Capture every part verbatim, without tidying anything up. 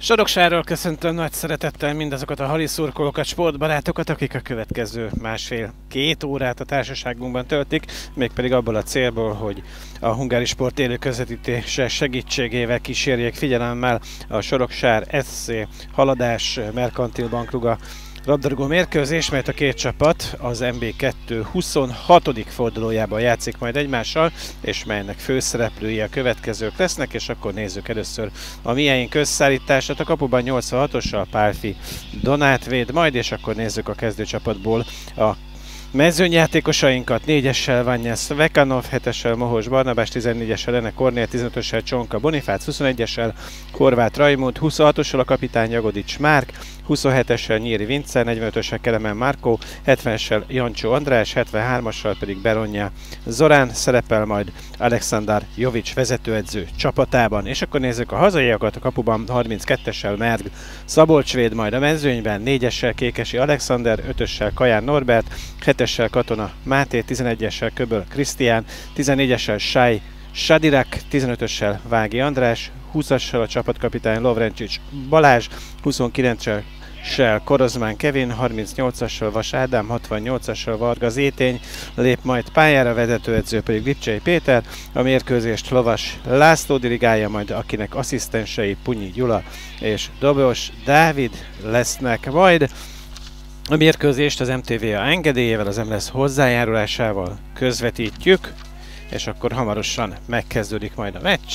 Soroksáról köszöntöm nagy szeretettel mindazokat a hali szurkolókat, sportbarátokat, akik a következő másfél-két órát a társaságunkban töltik, mégpedig abból a célból, hogy a Hungári Sport élő közvetítése segítségével kísérjék figyelemmel a Soroksár es cé Haladás Merkantil Bankruga labdarúgó mérkőzés, mert a két csapat az em bé kettő huszonhatodik fordulójában játszik majd egymással, és melynek főszereplői a következők lesznek, és akkor nézzük először a miénk összeállítását. A kapuban nyolcvanhatossal Pálfi Donát véd majd, és akkor nézzük a kezdőcsapatból a mezőnyjátékosainkat. négyessel Vanyes Vekanov, hetessel Mohos Barnabás, tizennégyessel Lene Kornél, tizenötössel Csonka Bonifác, huszonegyessel Horváth Rajmund, huszonhatossal a kapitány Jagodics Márk, huszonhetessel Nyíri Vince, negyvenötössel Kelemen Márkó, hetvenessel Jancsó András, hetvenhármassal pedig Beronja Zorán szerepel majd Aleksandar Jovics vezetőedző csapatában. És akkor nézzük a hazaiakat. A kapuban harminckettessel Merg Szabolcs véd majd a mezőnyben, négyessel Kékesi Alexander, ötössel Kaján Norbert, hetessel Katona Máté, tizenegyessel Köböl Krisztián, tizennégyessel Sáj Sadirak, tizenötössel Vági András, húszassal a csapatkapitány Lovrencsics Balázs, huszonkilenccel Korozmán Kevin, harmincnyolcassal Vas Ádám, hatvannyolcassal Varga Zétény lép majd pályára, vezetőedző pedig Lipcsei Péter. A mérkőzést Lovas László dirigálja majd, akinek asszisztensei Punyi Gyula és Dobos Dávid lesznek majd. A mérkőzést az em té vé á engedélyével, az em el es hozzájárulásával közvetítjük, és akkor hamarosan megkezdődik majd a meccs,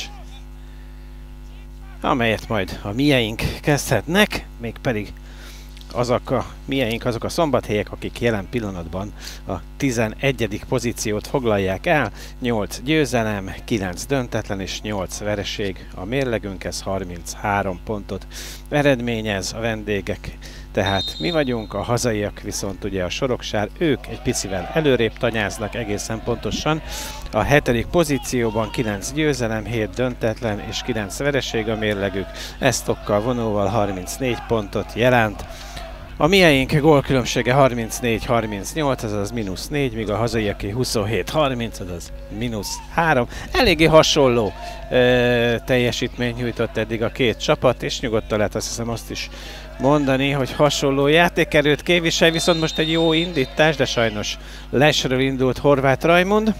amelyet majd a miénk kezdhetnek, mégpedig azok a miénk, azok a szombathelyek, akik jelen pillanatban a tizenegyedik pozíciót foglalják el. nyolc győzelem, kilenc döntetlen és nyolc vereség a mérlegünk, ez harminchárom pontot eredményez. A vendégek tehát mi vagyunk, a hazaiak viszont ugye a Soroksár, ők egy picivel előrébb tanyáznak, egészen pontosan a hetedik pozícióban, kilenc győzelem, hét döntetlen és kilenc vereség a mérlegük, eztokkal vonóval harmincnégy pontot jelent. A miénk gólkülönbsége harmincnégy harmincnyolc, azaz mínusz négy, míg a hazaiaké huszonhét harminc, azaz mínusz három. Eléggé hasonló ö, teljesítményt nyújtott eddig a két csapat, és nyugodtan lehet azt hiszem azt is mondani, hogy hasonló játékerőt képvisel, viszont most egy jó indítás, de sajnos lesről indult Horváth Rajmund.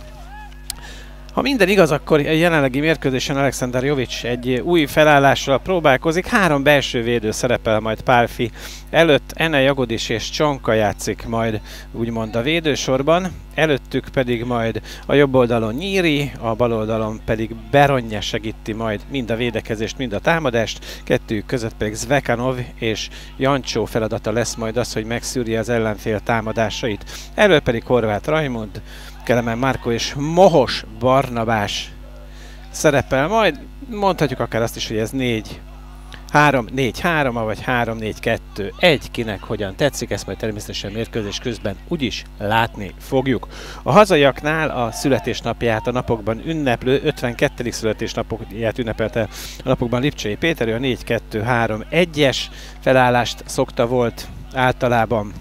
Ha minden igaz, akkor a jelenlegi mérkőzésen Aleksandar Jovics egy új felállással próbálkozik. Három belső védő szerepel majd Pálfi előtt, Ene, Jagodics és Csonka játszik majd úgymond a védősorban. Előttük pedig majd a jobb oldalon Nyíri, a bal oldalon pedig Beronja segíti majd mind a védekezést, mind a támadást. Kettőjük között pedig Zvekanov és Jancsó feladata lesz majd az, hogy megszűrje az ellenfél támadásait. Elől pedig Horváth Rajmund, Kelemen Márkó és Mohos Barnabás szerepel majd. Mondhatjuk akár azt is, hogy ez négy három négy három, vagy három négy kettő egy, kinek hogyan tetszik, ezt majd természetesen mérkőzés közben úgyis látni fogjuk. A hazaiaknál a születésnapját a napokban ünneplő, ötvenkettedik születésnapját ünnepelte a napokban Lipcsei Péter, ő a négy kettő három egyes felállást szokta volt általában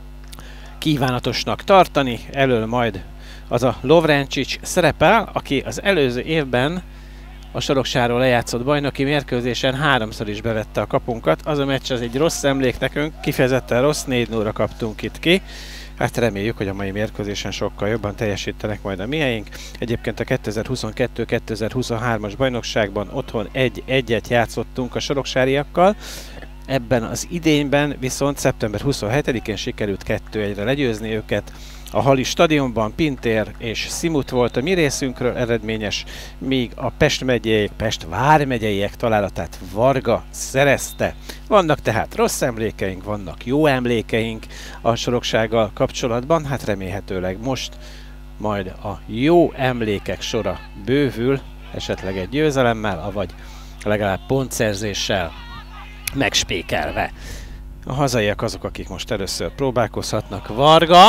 kívánatosnak tartani. Elől majd az a Lovrencsics szerepel, aki az előző évben a Soroksáról lejátszott bajnoki mérkőzésen háromszor is bevette a kapunkat. Az a meccs az egy rossz emlék nekünk, kifejezetten rossz, négy nulla kaptunk itt ki. Hát reméljük, hogy a mai mérkőzésen sokkal jobban teljesítenek majd a miénk. Egyébként a kétezer-huszonkettő kétezer-huszonhármas bajnokságban otthon egy egyet játszottunk a soroksáriakkal. Ebben az idényben viszont szeptember huszonhetedikén sikerült kettő egyre legyőzni őket. A Hali stadionban Pintér és Szimut volt a mi részünkről eredményes, míg a Pest megyeiek, Pest vármegyeiek találatát Varga szerezte. Vannak tehát rossz emlékeink, vannak jó emlékeink a Soroksággal kapcsolatban, hát remélhetőleg most majd a jó emlékek sora bővül, esetleg egy győzelemmel, avagy legalább pontszerzéssel megspékelve. A hazaiak azok, akik most először próbálkozhatnak. Varga,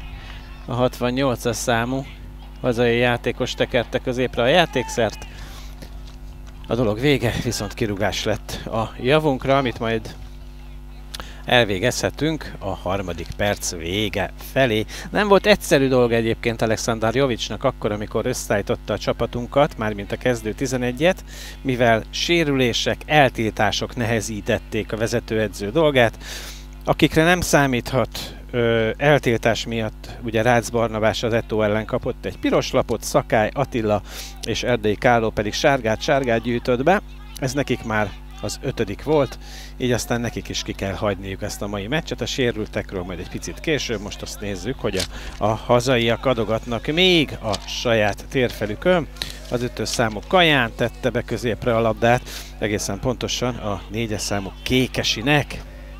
a hatvannyolcas számú hazai játékos tekerte középre a játékszert. A dolog vége, viszont kirúgás lett a javunkra, amit majd elvégezhetünk a harmadik perc vége felé. Nem volt egyszerű dolga egyébként Aleksandar Jovicsnak akkor, amikor összeállította a csapatunkat, mármint a kezdő tizenegyet, mivel sérülések, eltiltások nehezítették a vezetőedző dolgát, akikre nem számíthat ö, eltiltás miatt. Ugye Rácz Barnabás az Eto ellen kapott egy piros lapot, Szakály, Attila és Erdei Kálló pedig sárgát, sárgát gyűjtött be. Ez nekik már az ötödik volt, így aztán nekik is ki kell hagyniuk ezt a mai meccset. A sérültekről majd egy picit később, most azt nézzük, hogy a, a hazaiak adogatnak még a saját térfelükön. Az ötös számú Kaján tette be középre a labdát, egészen pontosan a négyes számú Kékesinek.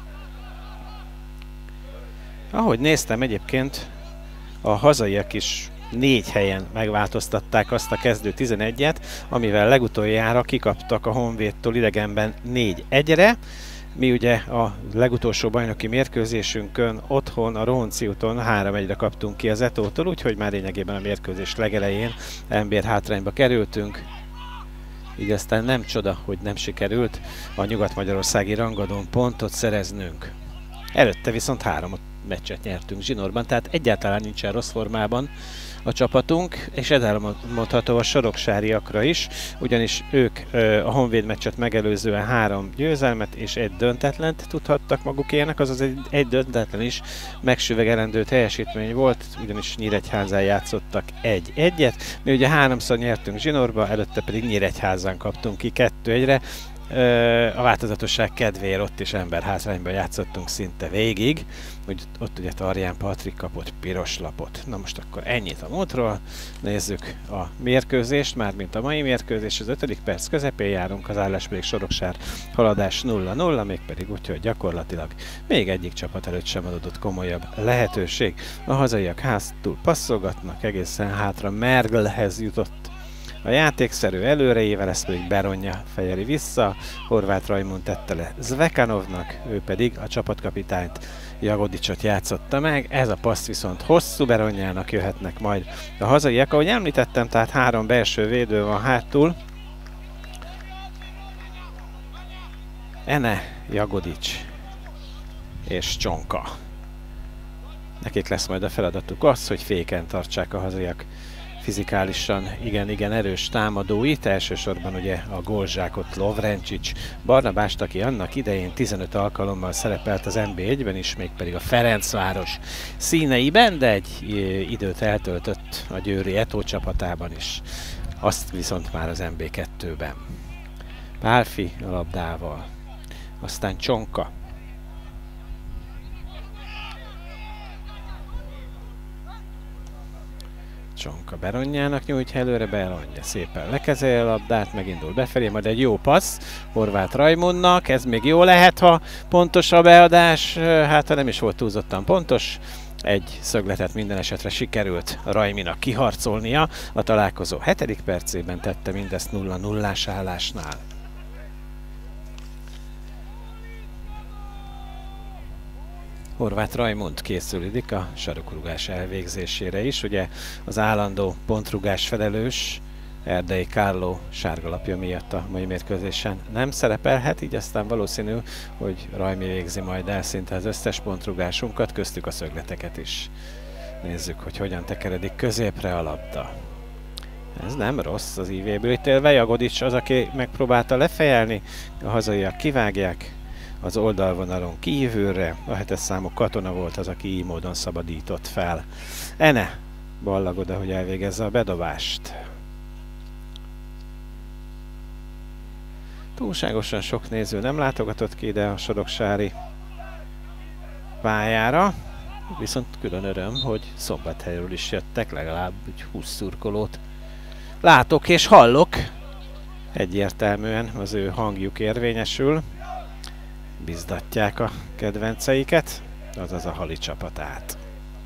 Ahogy néztem egyébként, a hazaiak is négy helyen megváltoztatták azt a kezdő tizenegyet, amivel legutoljára kikaptak a Honvédtól idegenben négy egyre. Mi ugye a legutolsó bajnoki mérkőzésünkön otthon a Rohonci úton három egyre kaptunk ki az Etótól, úgyhogy már lényegében a mérkőzés legelején ember hátrányba kerültünk. Így aztán nem csoda, hogy nem sikerült a nyugat-magyarországi rangadón pontot szereznünk. Előtte viszont három meccset nyertünk zsinórban, tehát egyáltalán nincsen rossz formában a csapatunk, és ez elmondható a soroksáriakra is, ugyanis ők a Honvéd meccset megelőzően három győzelmet és egy döntetlent tudhattak magukének, azaz egy, egy döntetlen is megsüvegelendő teljesítmény volt, ugyanis Nyíregyházán játszottak egy egyet. Mi ugye háromszor nyertünk zsinórba, előtte pedig Nyíregyházán kaptunk ki kettő egyre. A változatosság kedvéért ott is emberhátrányban játszottunk szinte végig, úgy ott ugye Tarján Patrik kapott piros lapot. Na most akkor ennyit a múltról, nézzük a mérkőzést, mármint a mai mérkőzés, az ötödik perc közepén járunk, az állás pedig Soroksár haladás nulla nulla, mégpedig úgy, hogy gyakorlatilag még egyik csapat előtt sem adott komolyabb lehetőség. A hazaiak háztul passzolgatnak, egészen hátra Merglhez jutott a játékszerű előrejével, ezt pedig Beronja fejeli vissza, Horváth Rajmund tette le Zvekanovnak, ő pedig a csapatkapitányt, Jagodicsot játszotta meg. Ez a passz viszont hosszú Beronjának jöhetnek majd a hazaiak. Ahogy említettem, tehát három belső védő van hátul. Ene, Jagodics és Csonka. Nekik lesz majd a feladatuk az, hogy féken tartsák a hazaiak fizikálisan igen-igen erős támadóit, elsősorban ugye a gólzsákot Lovrencsics Barnabást, aki annak idején tizenöt alkalommal szerepelt az en bé egyben is, mégpedig a Ferencváros színeiben, de egy időt eltöltött a győri Eto csapatában is, azt viszont már az en bé kettőben. Pálfi a labdával, aztán Csonka. Csonka Beronjának nyújtja előre, Beronja szépen lekezelje a labdát, megindul befelé, majd egy jó passz Horváth Rajmundnak, ez még jó lehet, ha pontos a beadás, hát ha nem is volt túlzottan pontos, egy szögletet minden esetre sikerült Rajminak kiharcolnia, a találkozó hetedik percében tette mindezt nulla nullás állásnál. Horváth Rajmund készülődik a sarokrugás elvégzésére is. Ugye az állandó pontrugás felelős Erdei Kálló sárgalapja miatt a mai mérkőzésen nem szerepelhet, így aztán valószínű, hogy Rajmi végzi majd el szinte az összes pontrugásunkat, köztük a szögleteket is. Nézzük, hogy hogyan tekeredik középre a labda. Ez nem rossz az ívéből ítélve, Jagodics az, aki megpróbálta lefejelni, a hazaiak kivágják. Az oldalvonalon kívülre, a hetes számú Katona volt az, aki így módon szabadított fel. Ene ballag oda, hogy elvégezze a bedobást. Túlságosan sok néző nem látogatott ki ide a soroksári pályára, viszont külön öröm, hogy Szombathelyről is jöttek, legalább húsz szurkolót látok és hallok. Egyértelműen az ő hangjuk érvényesül. Biztatják a kedvenceiket, azaz a Hali csapatát.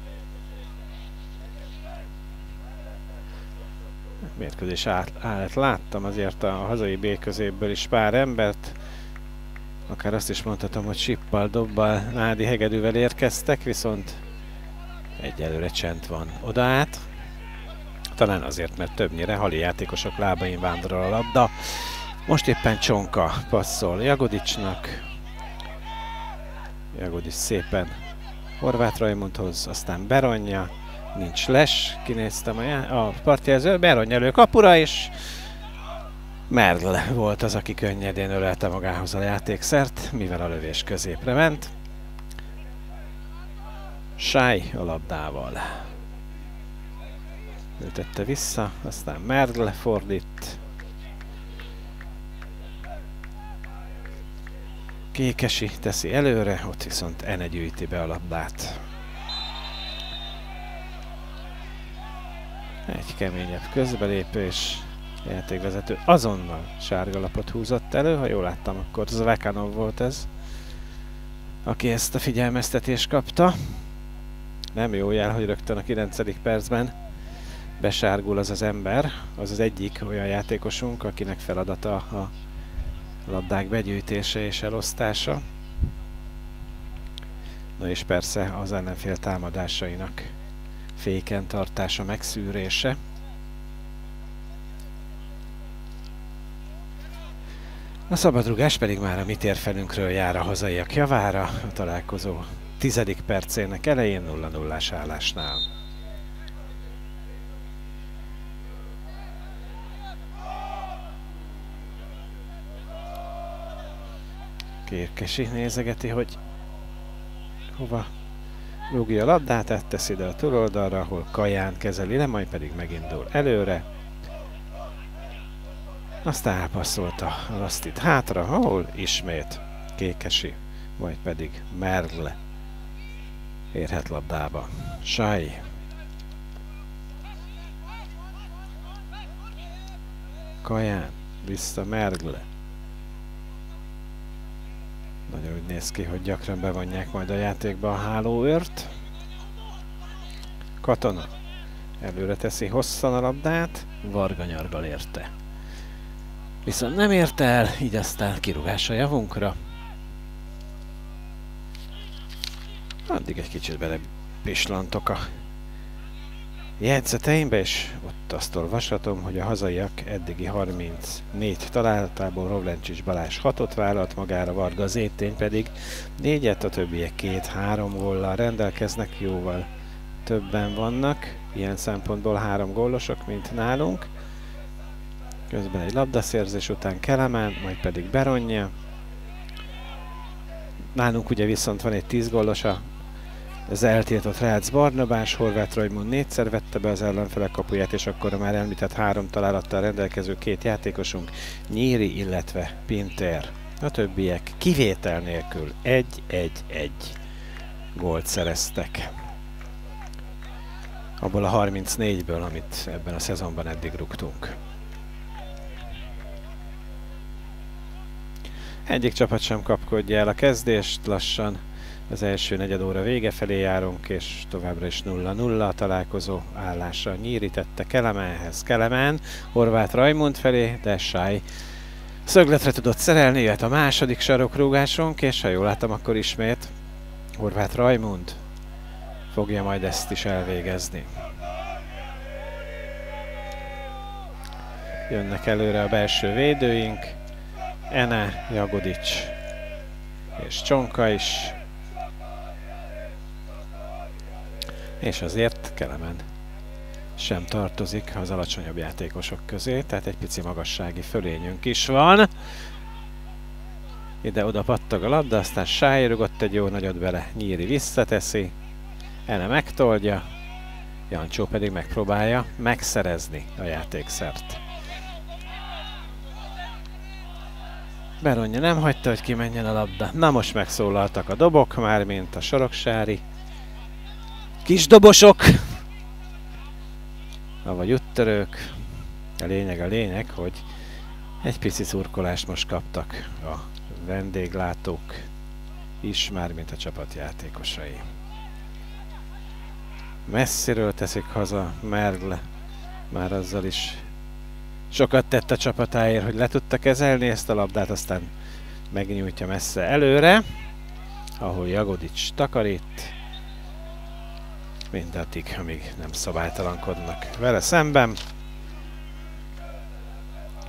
Mérkőzés állat láttam azért a hazai B középből is pár embert. Akár azt is mondhatom, hogy sippal, dobbal, nádi hegedűvel érkeztek, viszont egyelőre csend van oda át. Talán azért, mert többnyire Hali játékosok lábain vándorol a labda. Most éppen Csonka passzol Jagodicsnak, Jagodics szépen Horváth Rajmundhoz, aztán Beronja, nincs les, kinéztem a, a partjelző, Beronja elő kapura, és Mergl volt az, aki könnyedén ölelte magához a játékszert, mivel a lövés középre ment. Sáj a labdával. Ő tette vissza, aztán Mergl fordít. Kékesi teszi előre, ott viszont Ene gyűjti be a labdát. Egy keményebb közbelépés. A játékvezető azonnal sárga lapot húzott elő, ha jól láttam, akkor Zvekanov volt ez, aki ezt a figyelmeztetést kapta. Nem jó jel, hogy rögtön a kilencedik percben besárgul az az ember, az az egyik olyan játékosunk, akinek feladata a labdák begyűjtése és elosztása. Na és persze az ellenfél támadásainak féken tartása, megszűrése. A szabadrugás pedig már a mi térfelünkről jár a hazaiak javára, a találkozó tizedik percének elején nulla nullás állásnál. Kérkesi nézegeti, hogy hova rúgja a labdát, átteszi ide a túloldalra, ahol Kaján kezeli le, majd pedig megindul előre. Aztán elpasszolta a lasztit hátra, ahol ismét Kékesi, majd pedig Mergl érhet labdába. Sáj. Kaján, vissza Mergl. Nagyon úgy néz ki, hogy gyakran bevonják majd a játékba a hálóőrt. Katona előre teszi hosszan a labdát, Varga Nyargal érte. Viszont nem érte el, így aztán kirúgás a javunkra. Addig egy kicsit bele pislantok a jegyzeteimbe, és ott azt olvashatom, hogy a hazaiak eddigi harmincnégy találatából Rovlencsics Balázs hatot vállalt magára, Varga Zétény pedig négyet, a többiek két-három góllal rendelkeznek, jóval többen vannak, ilyen szempontból három gólosok, mint nálunk. Közben egy labdaszerzés után Kelemen, majd pedig Beronja. Nálunk ugye viszont van egy tíz gólosa, az eltiltott Rácz Barnabás, Horváth Rajmund négyszer vette be az ellenfelek kapuját, és akkor a már említett három találattal rendelkező két játékosunk, Nyíri, illetve Pintér. A többiek kivétel nélkül egy-egy-egy gólt szereztek. Abból a harmincnégyből, amit ebben a szezonban eddig rúgtunk. Egyik csapat sem kapkodja el a kezdést, lassan az első negyed óra vége felé járunk, és továbbra is nulla nulla a találkozó állása. Nyíri tette Kelemenhez, Kelemen Horváth Rajmund felé, de Sáj szögletre tudott szerelni, jött a második sarokrúgásunk, és ha jól láttam, akkor ismét Horváth Rajmund fogja majd ezt is elvégezni. Jönnek előre a belső védőink, Ene, Jagodics és Csonka is. És azért Kelemen sem tartozik az alacsonyabb játékosok közé, tehát egy pici magassági fölényünk is van. Ide-oda pattog a labda, aztán Sáj rugott egy jó nagyot bele, Nyíri visszateszi, Ene megtoldja, Jancsó pedig megpróbálja megszerezni a játékszert. Beronja nem hagyta, hogy kimenjen a labda. Na most megszólaltak a dobok, mármint a soroksári kis dobosok, avagy úttörők. A lényeg a lényeg, hogy egy pici szurkolást most kaptak a vendéglátók is, mármint a csapatjátékosai. Messziről teszik haza Mergl, már azzal is sokat tett a csapatáért, hogy le tudta kezelni ezt a labdát, aztán megnyújtja messze előre, ahol Jagodics takarít, mindaddig, amíg nem szabálytalankodnak vele szemben.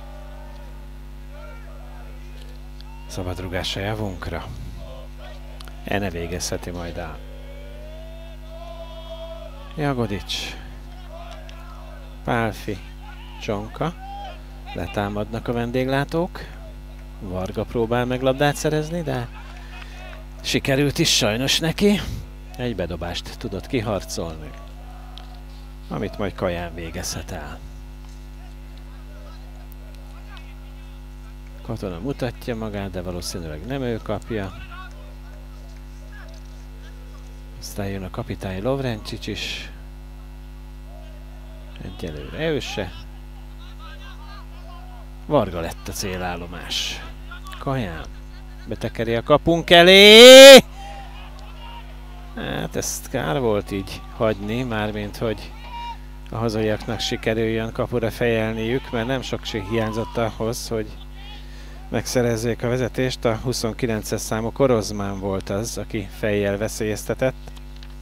Szabadrugás a javunkra. Ene végezheti majd el. Jagodics. Pálfi. Csonka. Letámadnak a vendéglátók. Varga próbál meg labdát szerezni, de sikerült is sajnos neki. Egy bedobást tudott kiharcolni, amit majd Kaján végezhet el. Katona mutatja magát, de valószínűleg nem ő kapja. Aztán jön a kapitány Lovrencsics is. Egyelőre ő se. Varga lett a célállomás. Kaján betekeri a kapunk elé! Hát ezt kár volt így hagyni, mármint hogy a hazaiaknak sikerüljön kapura fejelniük, mert nem sok hiányzott ahhoz, hogy megszerezzék a vezetést. A huszonkilences számú Korozmán volt az, aki fejjel veszélyeztetett.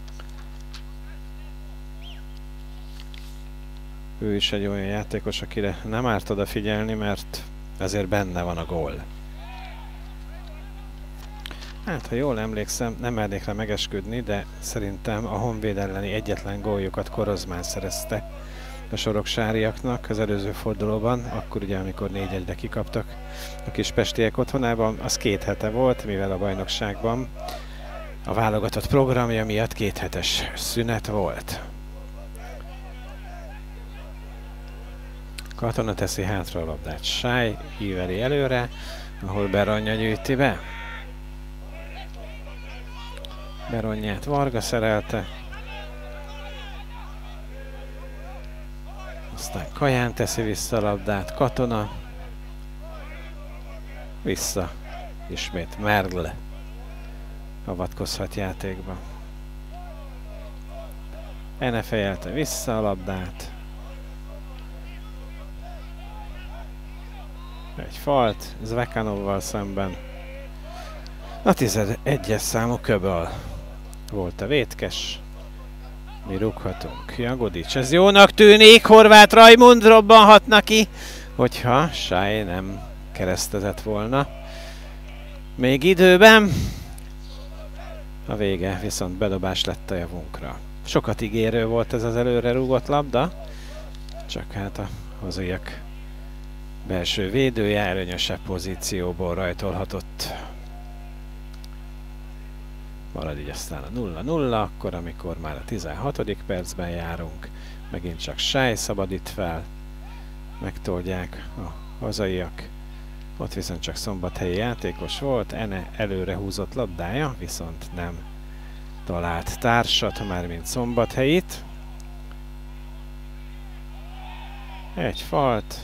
Ő is egy olyan játékos, akire nem árt odafigyelni, mert azért benne van a gól. Hát, ha jól emlékszem, nem mernék rá megesküdni, de szerintem a Honvéd elleni egyetlen góljukat Korozmán szerezte a soroksáriaknak az előző fordulóban, akkor ugye, amikor négy egyre kikaptak a kispestiek otthonában. Az két hete volt, mivel a bajnokságban a válogatott programja miatt kéthetes szünet volt. Katona teszi hátra a labdát. Sáj íveli előre, ahol Beranya gyűjti be. Beronyát Varga szerelte. Aztán Kaján teszi vissza a labdát. Katona. Vissza. Ismét Mergl avatkozhat játékba. Ene fejelte vissza a labdát. Egy falt Zvekanovval szemben. A tizenegyes számú Köböl volt a vétkes. Mi rúghatunk. Jagodics, ez jónak tűnik. Horváth Rajmund robbanhatna ki, hogyha Sáj nem keresztezett volna még időben. A vége viszont bedobás lett a javunkra. Sokat ígérő volt ez az előre rúgott labda, csak hát a hazaiak belső védője előnyösebb pozícióból rajtolhatott. Marad így aztán a nulla nulla, akkor amikor már a tizenhatodik percben járunk, megint csak Sáj szabadít fel, megtoldják a hazaiak. Ott viszont csak szombathelyi játékos volt, Ene előre húzott labdája, viszont nem talált társat, mármint Szombathelyit. Egy falt.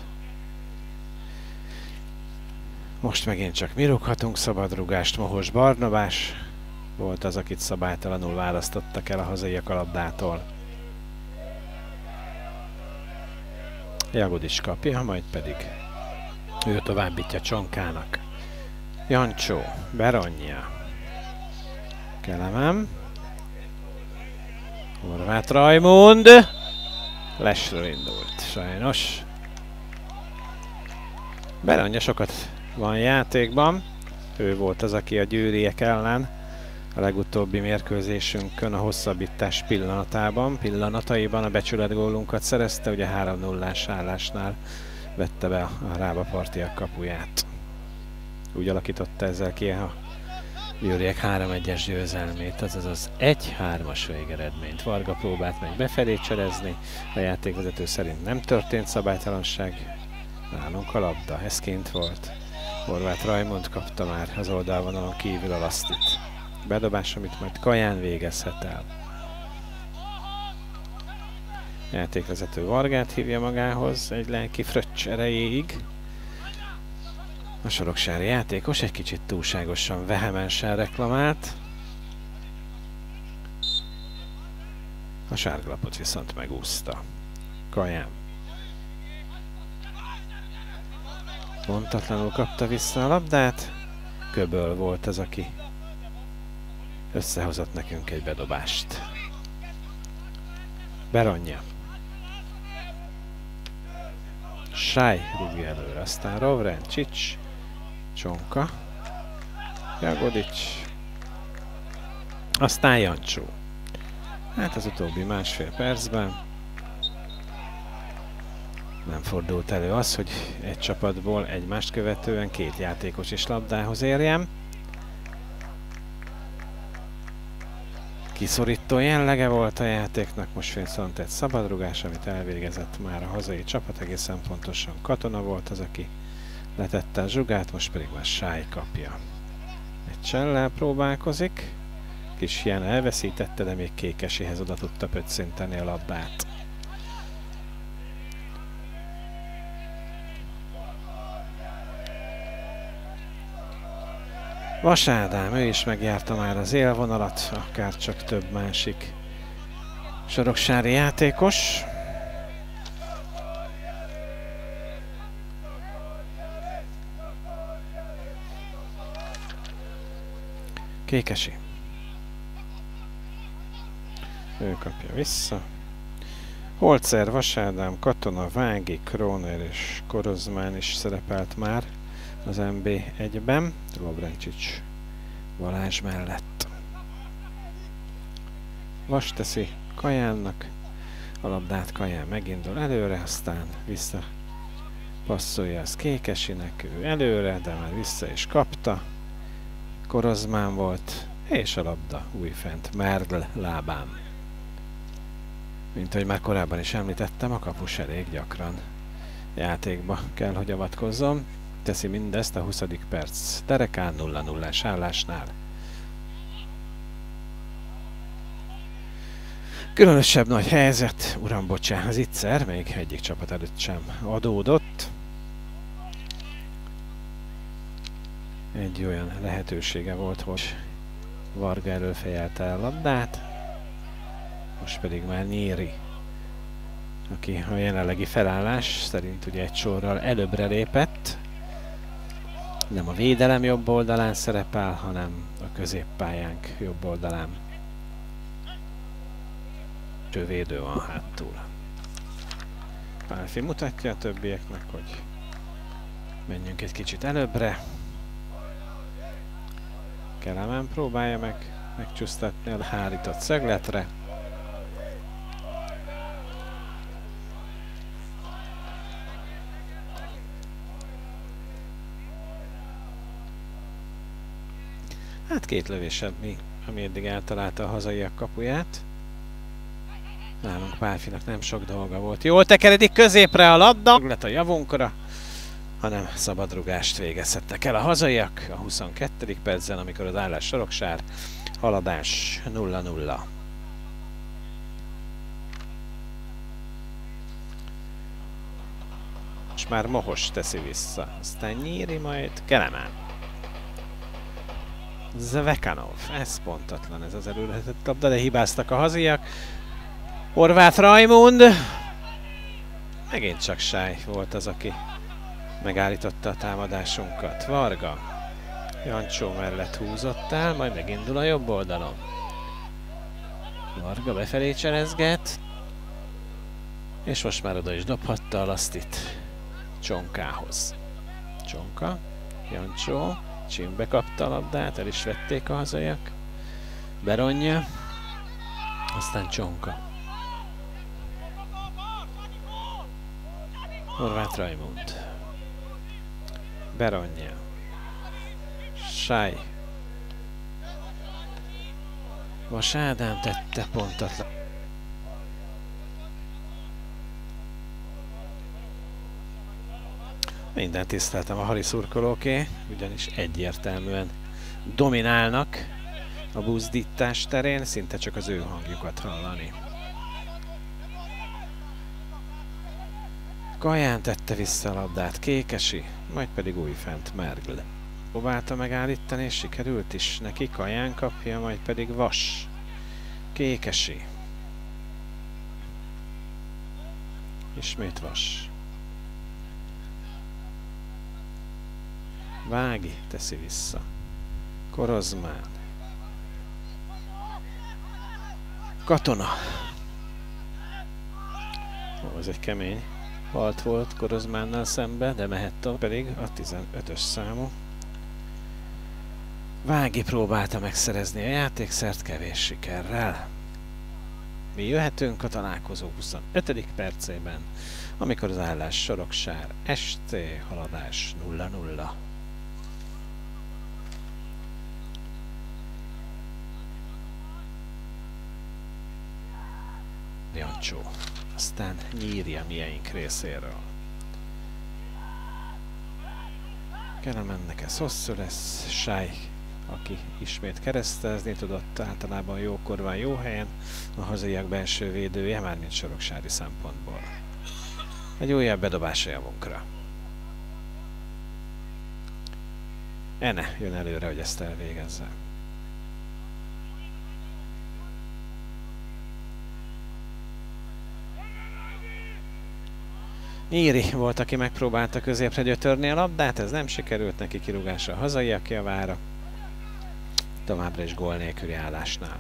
Most megint csak mi rúghatunk szabadrúgást. Mohos Barnabás volt az, akit szabálytalanul választottak el a hazaiak a labdától. Jagodics kapja, majd pedig ő továbbítja Csonkának. Jancsó, Beranya. Kelemen. Horváth Rajmund. Lesről indult, sajnos. Beranya sokat van játékban. Ő volt az, aki a győriek ellen a legutóbbi mérkőzésünkön a hosszabbítás pillanatában, pillanataiban a becsületgólunkat szerezte, ugye három nullás állásnál vette be a Rába partiak kapuját. Úgy alakította ezzel ki a győriek három egyes győzelmét, azaz az egy hármas végeredményt. Varga próbált meg befelé cserezni, a játékvezető szerint nem történt szabálytalanság. Nálunk a labda, ez kint volt. Horváth Rajmund kapta már az oldalvonalon kívül a lasztit. Bedobás, amit majd Kaján végezhet el. Játékvezető Vargát hívja magához egy lelki fröccs erejéig. A soroksári játékos egy kicsit túlságosan vehemensen reklamált. A sárgalapot viszont megúszta. Kaján. Pontatlanul kapta vissza a labdát. Köböl volt az, aki összehozott nekünk egy bedobást. Beranya. Sáj rúgja előre, aztán Lovrencsics, Csonka, Jagodics, Aztán Jancsó. Hát az utóbbi másfél percben nem fordult elő az, hogy egy csapatból egymást követően két játékos is labdához érjen. Kiszorító jellege volt a játéknak, most viszont egy szabadrugás, amit elvégezett már a hazai csapat, egészen pontosan Katona volt az, aki letette a zsugát, most pedig már Sáj kapja. Egy csellel próbálkozik, kis Jan elveszítette, de még Kékeséhez oda tudta pöccinteni a labdát. Vas Ádám, ő is megjárta már az élvonalat, akár csak több másik soroksári játékos. Kékesi. Ő kapja vissza. Holzer, Vas Ádám, Katona, Vági, Króner és Korozmán is szerepelt már az em bé egyben, Lovrencsics Balázs mellett. Vas teszi Kajánnak, a labdát Kaján megindul előre, aztán vissza passzolja az Kékesinek, ő előre, de már vissza is kapta. Korozmán volt, és a labda újfent Mergl lábán. Mint ahogy már korábban is említettem, a kapus elég gyakran játékba kell, hogy avatkozzon. Teszi mindezt a huszadik perc derekán nulla nullás állásnál. Különösebb nagy helyzet, uram bocsán, az ittszer még egyik csapat előtt sem adódott. Egy olyan lehetősége volt, hogy Varga elől fejelte a labdát, most pedig már Nyíri, aki a jelenlegi felállás szerint ugye egy sorral előbbre lépett. Nem a védelem jobb oldalán szerepel, hanem a középpályánk jobb oldalán. Védő van hátul. Pálfi mutatja a többieknek, hogy menjünk egy kicsit előbbre. Kelemen próbálja meg megcsúsztatni a hárított szögletre. Hát két lövéssel, ami eddig eltalálta a hazaiak kapuját. Nálunk Pálfinak nem sok dolga volt. Jól tekeredik középre a labda, lett a javunkra, hanem szabadrugást végezhettek el a hazaiak a huszonkettedik percben, amikor az állás Soroksár, haladás nulla nulla. És már Mohos teszi vissza, aztán Nyíri, majd Kelemen. Zvekanov, ez pontatlan ez az előlehetett labda, de hibáztak a haziak. Horváth Rajmund, megint csak Sáj volt az, aki megállította a támadásunkat. Varga, Jancsó mellett húzott el, majd megindul a jobb oldalon. Varga befelé cselezget, és most már oda is dobhatta a lasztit Csonkához. Csonka, Jancsó, Csimbe kapta a labdát, el is vették a hazaiak. Beronja, aztán Csonka. Horváth Rajmund. Beronja. Sáj. Vas Ádám tette pontatlan. Minden tiszteltem a hali szurkolóké, ugyanis egyértelműen dominálnak a buzdítás terén, szinte csak az ő hangjukat hallani. Kaján tette vissza a labdát Kékesi, majd pedig újfent Mergl. Próbálta megállítani, és sikerült is neki, Kaján kapja, majd pedig Vas. Kékesi. Ismét Vas. Vági teszi vissza. Korozmán. Katona. Ó, ez egy kemény halt volt Korozmánnal szembe, de mehet tovább, pedig a tizenötös számú. Vági próbálta megszerezni a játékszert kevés sikerrel. Mi jöhetünk a találkozó huszonötödik percében, amikor az állás Soroksár es cé haladás nulla nulla. Jancsó. Aztán Nyíri a mieink részéről. Kelemennek ez hosszú lesz. Sáj, aki ismét keresztezni tudott, általában jókor van jó helyen, a hazaiak belső védője, mármint soroksári szempontból. Egy újabb bedobás a javunkra. Ene jön előre, hogy ezt elvégezze. Nyíri volt, aki megpróbálta középre gyötörni a labdát, ez nem sikerült, neki kirúgása a hazaiak javára. Továbbra is gól nélküli állásnál.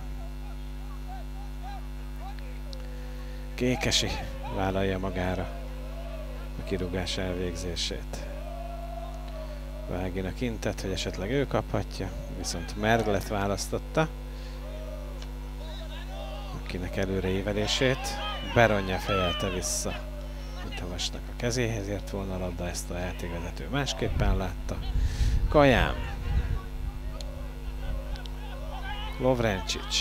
Kékesi vállalja magára a kirúgás elvégzését. Váginak intett, hogy esetleg ő kaphatja, viszont Merglet választotta, akinek előreívelését. Beronja fejelte vissza, mint a vasnak a kezéhez ért volna a labda, ezt a játékvezető másképpen látta. Kajám. Lovrencsics.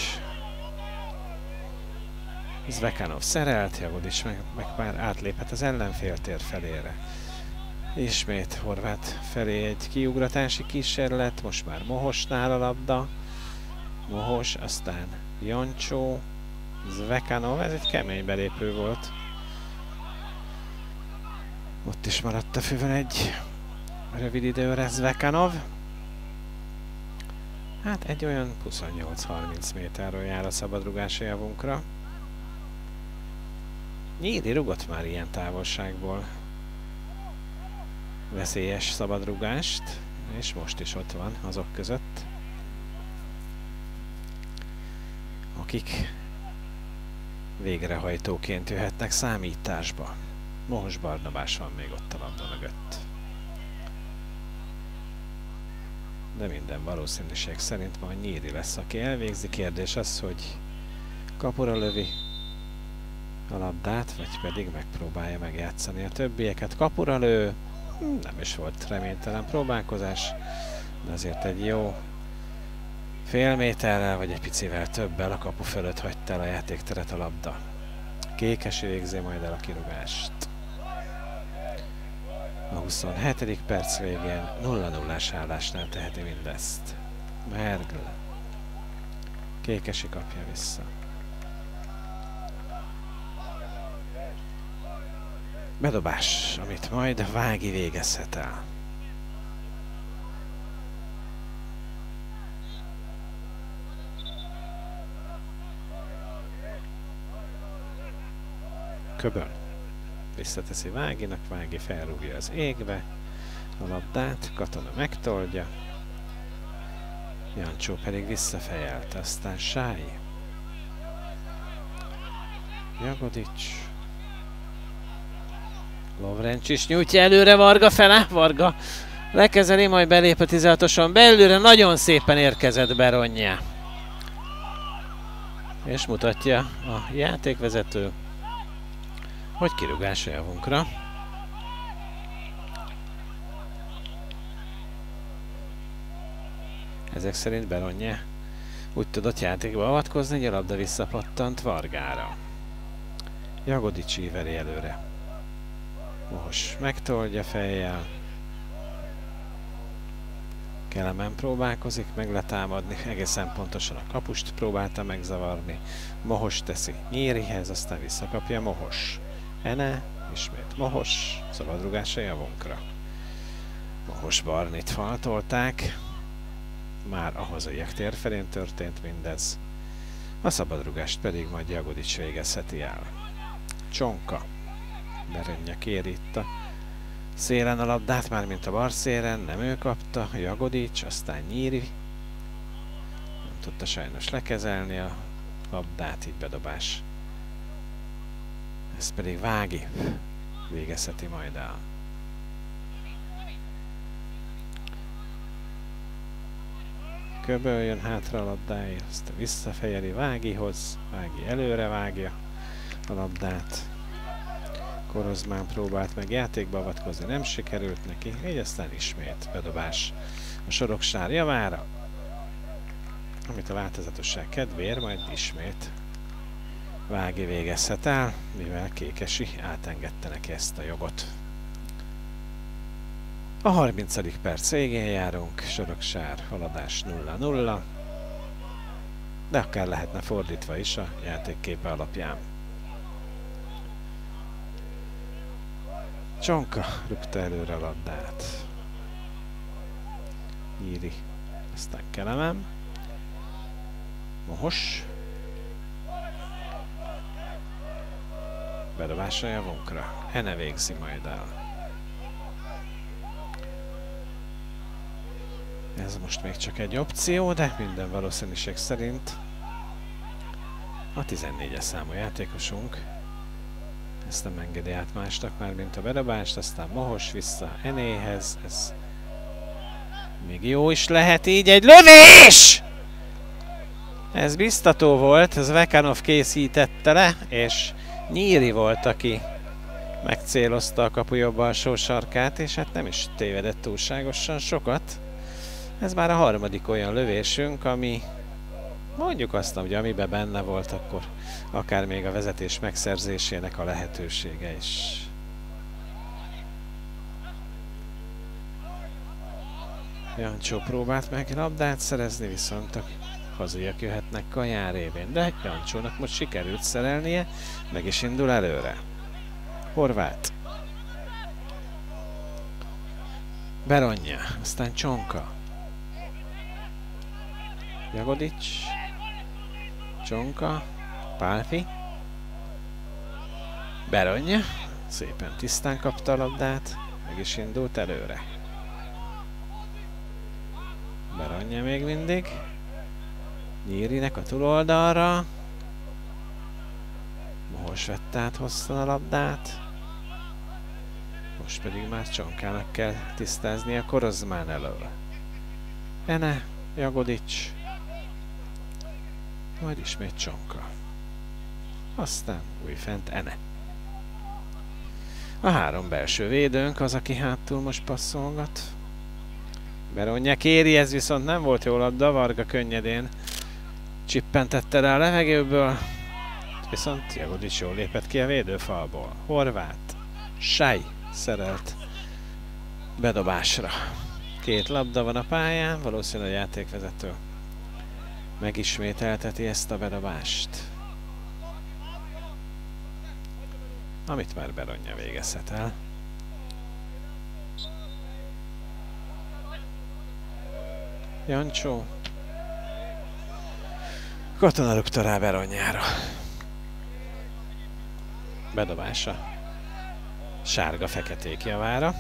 Zvekanov szerelt, Jagodics meg, meg már átléphet az ellenféltér felére. Ismét Horváth felé egy kiugratási kísérlet, most már Mohosnál a labda. Mohos, aztán Jancsó, Zvekanov, ez egy kemény belépő volt. Ott is maradt a füvön egy rövid időre Zvekanov. Hát egy olyan huszonnyolc-harminc méterről jár a szabadrugás javunkra. Nyíri rugott már ilyen távolságból veszélyes szabadrugást, és most is ott van azok között, akik végrehajtóként jöhetnek számításba. Mohos Barnabás van még ott a labda mögött. De minden valószínűség szerint majd Nyíri lesz, aki elvégzi. Kérdés az, hogy kapura lövi a labdát, vagy pedig megpróbálja megjátszani a többieket. Kapura lő, nem is volt reménytelen próbálkozás, de azért egy jó fél méterrel, vagy egy picivel többel a kapu fölött hagyta el a játékteret a labda. Kékesi végzi majd el a kirúgást. A huszonhetedik perc végén nulla nullás állásnál teheti mindezt. Mergl. Kékesi kapja vissza. Bedobás, amit majd Vági végezhet el. Köböl. Visszateszi Váginak, Vági felrúgja az égbe a labdát, Katona megtoldja, Jancsó pedig visszafejelte, aztán Sáj, Jagodics, Lovrencsics nyújtja előre Varga fele, Varga lekezeli, majd belép a tizenhatoson belülre, nagyon szépen érkezett Beronja. És mutatja a játékvezető, hogy kirúgás a javunkra. Ezek szerint Beronja úgy tudott játékba avatkozni, hogy a labda visszapattant Vargára. Jagodics íveli előre. Mohos megtoldja fejjel. Kelemen próbálkozik meg letámadni, egészen pontosan a kapust próbálta megzavarni. Mohos teszi Nyírihez, aztán visszakapja Mohos. Ene, ismét Mohos, szabadrugás a javunkra. Mohos Barnit faltolták. Már a hazaiak tér felén történt mindez. A szabadrugást pedig majd Jagodics végezheti el. Csonka. Beronja kéri itt a szélen a labdát, már mint a bar szélen, nem ő kapta, Jagodics, aztán Nyíri. Nem tudta sajnos lekezelni a labdát, így bedobás. Ez pedig Vági végezheti majd el. Köböl jön hátra a labdája, aztán visszafejeli Vágihoz, Vági előre vágja a labdát. Korozmán próbált meg játékba avatkozni, nem sikerült neki, így aztán ismét bedobás a Soroksár javára, amit a változatosság kedvéért majd ismét Vági végezhet el, mivel Kékesi átengedte neki ezt a jogot. A harmincadik perc végén járunk, Soroksár haladás nulla nulla, de akár lehetne fordítva is a játékképe alapján. Csonka rúgta előre a labdát. Nyíri, aztán Kelemen. Mohos. Bedobása javunkra. Ene végzi majd el. Ez most még csak egy opció, de minden valószínűség szerint a tizennégyes számú játékosunk ezt nem engedi át másnak már, mint a bedobást, aztán Mohos vissza Enéhez, ez még jó is lehet így, egy lövés! Ez biztató volt, ez Vekanov készítette le, és Nyíri volt, aki megcélozta a kapu jobb alsó sarkát, és hát nem is tévedett túlságosan sokat. Ez már a harmadik olyan lövésünk, ami mondjuk azt, hogy amiben benne volt, akkor akár még a vezetés megszerzésének a lehetősége is. Jancsó próbált meg labdát szerezni, viszont a hazaiak jöhetnek Kaján révén, de Jancsónak most sikerült szerelnie, meg is indul előre. Horváth. Beronja, aztán Csonka. Jagodics. Csonka. Pálfi. Beronja. Szépen tisztán kapta a labdát, meg is indult előre. Beronja még mindig. Nyírinek a túloldalra. Mohos vette át hosszan a labdát. Most pedig már Csonkának kell tisztázni a Korozmán elől. Ene, Jagodics. Majd ismét Csonka. Aztán újfent Ene. A három belső védőnk az, aki hátul most passzolgat. Beronja kéri, ez viszont nem volt jó labda, Varga könnyedén csippentette rá a levegőből. Viszont Jagodics jól lépett ki a védőfalból. Horváth. Sáj szerelt bedobásra. Két labda van a pályán, valószínűleg a játékvezető megismételteti ezt a bedobást, amit már Beronja végezhet el. Jancsó. Katona rúgta rá Beronjára. Bedobása sárga-feketék javára.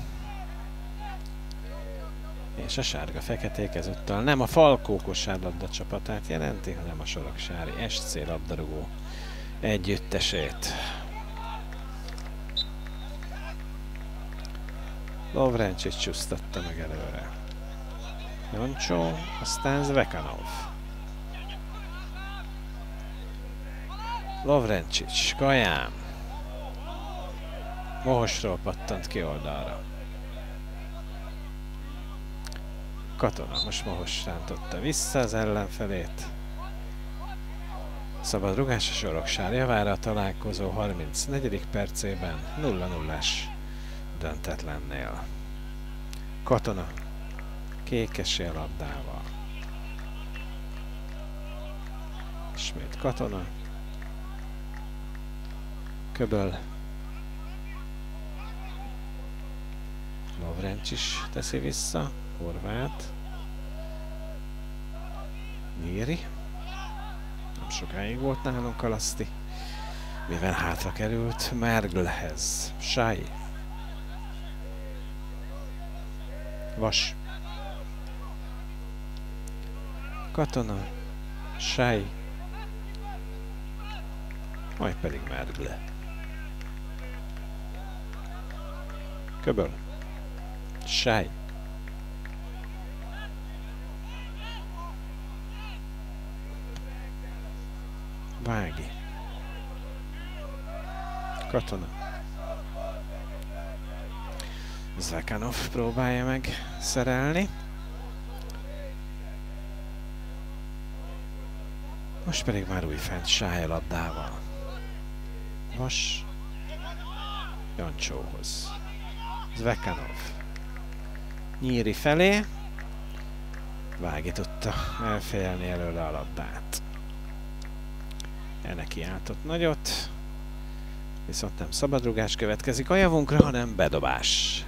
És a sárga-feketék ezúttal nem a Falkó kosárlabda csapatát jelenti, hanem a soroksári es cé labdarúgó együttesét. Lovrencsics csúsztatta meg előre. Jancsó, aztán Zvekanov. Lovrencsics, Kaján. Mohosról pattant ki oldalra. Katona most Mohos rántotta vissza az ellenfelét. Szabad rugás a Soroksár javára a találkozó harmincnegyedik percében nulla nullás döntetlennél. Katona Kékesi a labdával. Ismét Katona. Köböl. Lovrencsics teszi vissza. Horváth. Nyíri. Nem sokáig volt nálunk Kalaszti, mivel hátra került Merglhez. Sáj. Vas. Katona. Sáj. Majd pedig Mergle. Köböl. Sáj. Vági. Katona. Zvekanov próbálja meg szerelni. Most pedig már újfent Sáj a labdával. Vas. Jancsóhoz. Zvekanov. Nyíri felé. Vági tudta elfejelni előle a labdát. Elneki áltott nagyot. Viszont nem szabadrugás következik a javunkra, hanem bedobás.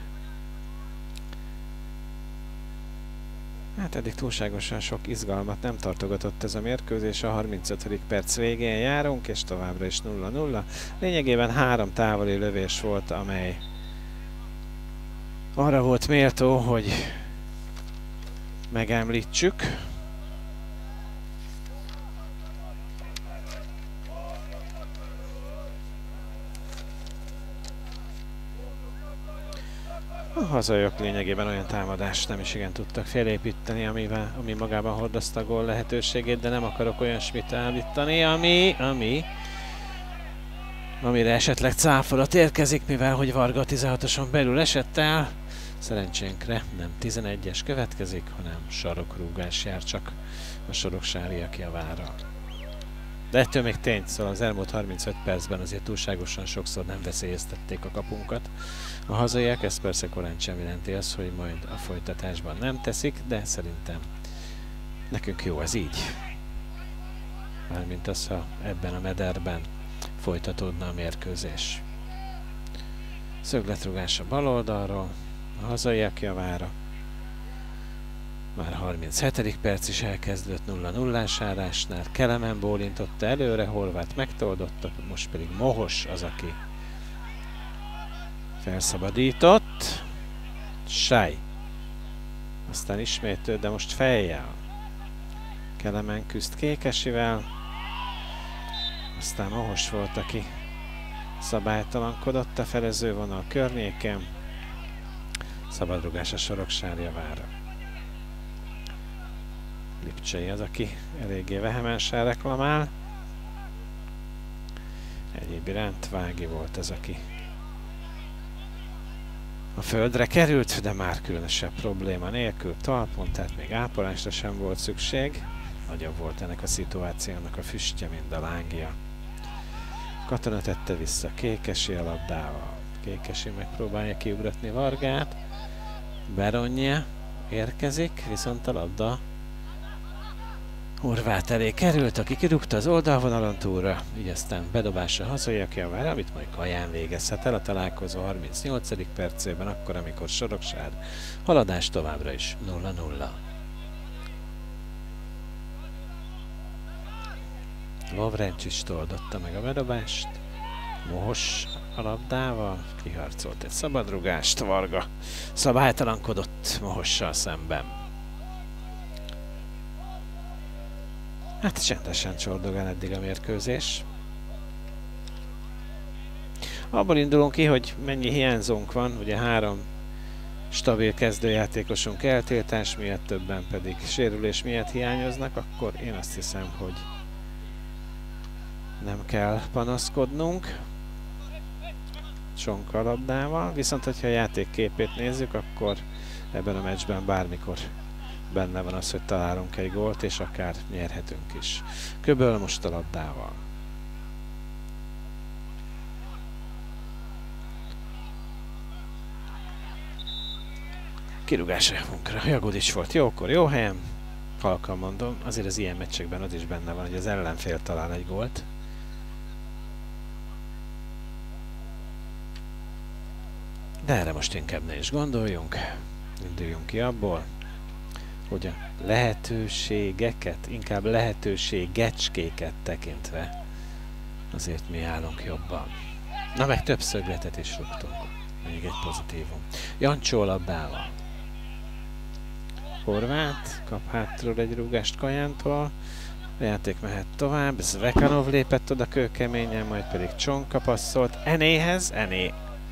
Hát eddig túlságosan sok izgalmat nem tartogatott ez a mérkőzés, a harmincötödik perc végén járunk, és továbbra is nulla nulla. Lényegében három távoli lövés volt, amely arra volt méltó, hogy megemlítsük. A hazaiak lényegében olyan támadást nem is igen tudtak felépíteni, amivel, ami magában hordozta a gól lehetőségét, de nem akarok olyasmit állítani, ami, ami, amire esetleg cáfolat érkezik, mivel hogy Varga a tizenhatoson belül esett el. Szerencsénkre nem tizenegyes következik, hanem sarokrúgás jár csak a soroksáriak javára. De ettől még tény, szóval az elmúlt harmincöt percben azért túlságosan sokszor nem veszélyeztették a kapunkat. A hazaiak, ez persze korán sem jelenti azt, hogy majd a folytatásban nem teszik, de szerintem nekünk jó ez így. Mármint az, ha ebben a mederben folytatódna a mérkőzés. Szögletrugás a bal oldalról, a hazaiak javára. Már a harminchetedik perc is elkezdődött nulla nullás állásnál. Kelemen bólintotta előre, Horváth megtoldotta, most pedig Mohos az, aki felszabadított. Sáj. Aztán ismét ő, de most fejjel. Kelemen küzd Kékesivel. Aztán Mohos volt, aki szabálytalankodott a felezővonal környéken. Szabadrugás a Soroksári javára. Lipcsei az, aki eléggé vehemensen reklamál. Egyéb iránt Vági volt az, aki a földre került, de már különösebb probléma nélkül talpon, tehát még ápolásra sem volt szükség. Nagyobb volt ennek a szituációnak a füstje, mint a lángja. Katona tette vissza Kékesi a labdával. Kékesi megpróbálja kiugratni Vargát. Beronja érkezik, viszont a labda Horváth elé került, aki kirúgta az oldalvonalon túlra, így aztán bedobása a hazaiak javára, amit majd Kaján végezhet el a találkozó harmincnyolcadik percében, akkor, amikor Soroksár haladás továbbra is nulla nulla. Lovrencsics toldotta meg a bedobást, Mohos a labdával, kiharcolt egy szabadrugást, Varga szabálytalankodott Mohossal szemben. Hát csendesen csordogál eddig a mérkőzés. Abból indulunk ki, hogy mennyi hiányzónk van, ugye három stabil kezdőjátékosunk eltiltás miatt, többen pedig sérülés miatt hiányoznak, akkor én azt hiszem, hogy nem kell panaszkodnunk Csonka labdával, viszont hogyha a játék képét nézzük, akkor ebben a meccsben bármikor benne van az, hogy találunk egy gólt, és akár nyerhetünk is. Köböl most a labdával. Kirúgás javunkra. Jagodics volt jókor, jó helyen. Halkan mondom, azért az ilyen meccsekben az is benne van, hogy az ellenfél talál egy gólt. De erre most inkább ne is gondoljunk. Induljunk ki abból, hogy a lehetőségeket, inkább lehetőségecskéket tekintve azért mi állunk jobban. Na meg több szögletet is rúgtunk. Még egy pozitívum. Jancsó labdával. Horváth kap hátról egy rúgást Kajántól. A játék mehet tovább. Zvekanov lépett oda kőkeményen, majd pedig Csonka passzolt Enéhez. Ené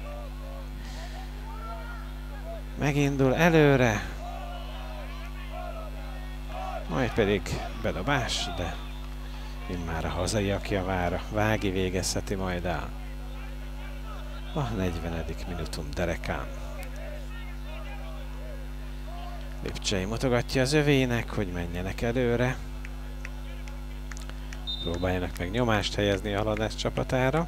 megindul előre. Majd pedig bedobás, de Immár a hazaiak javára. Vági végezheti majd el. A negyvenedik minutum derekán. Lipcsei mutogatja az övének, hogy menjenek előre. Próbáljanak meg nyomást helyezni a haladás csapatára.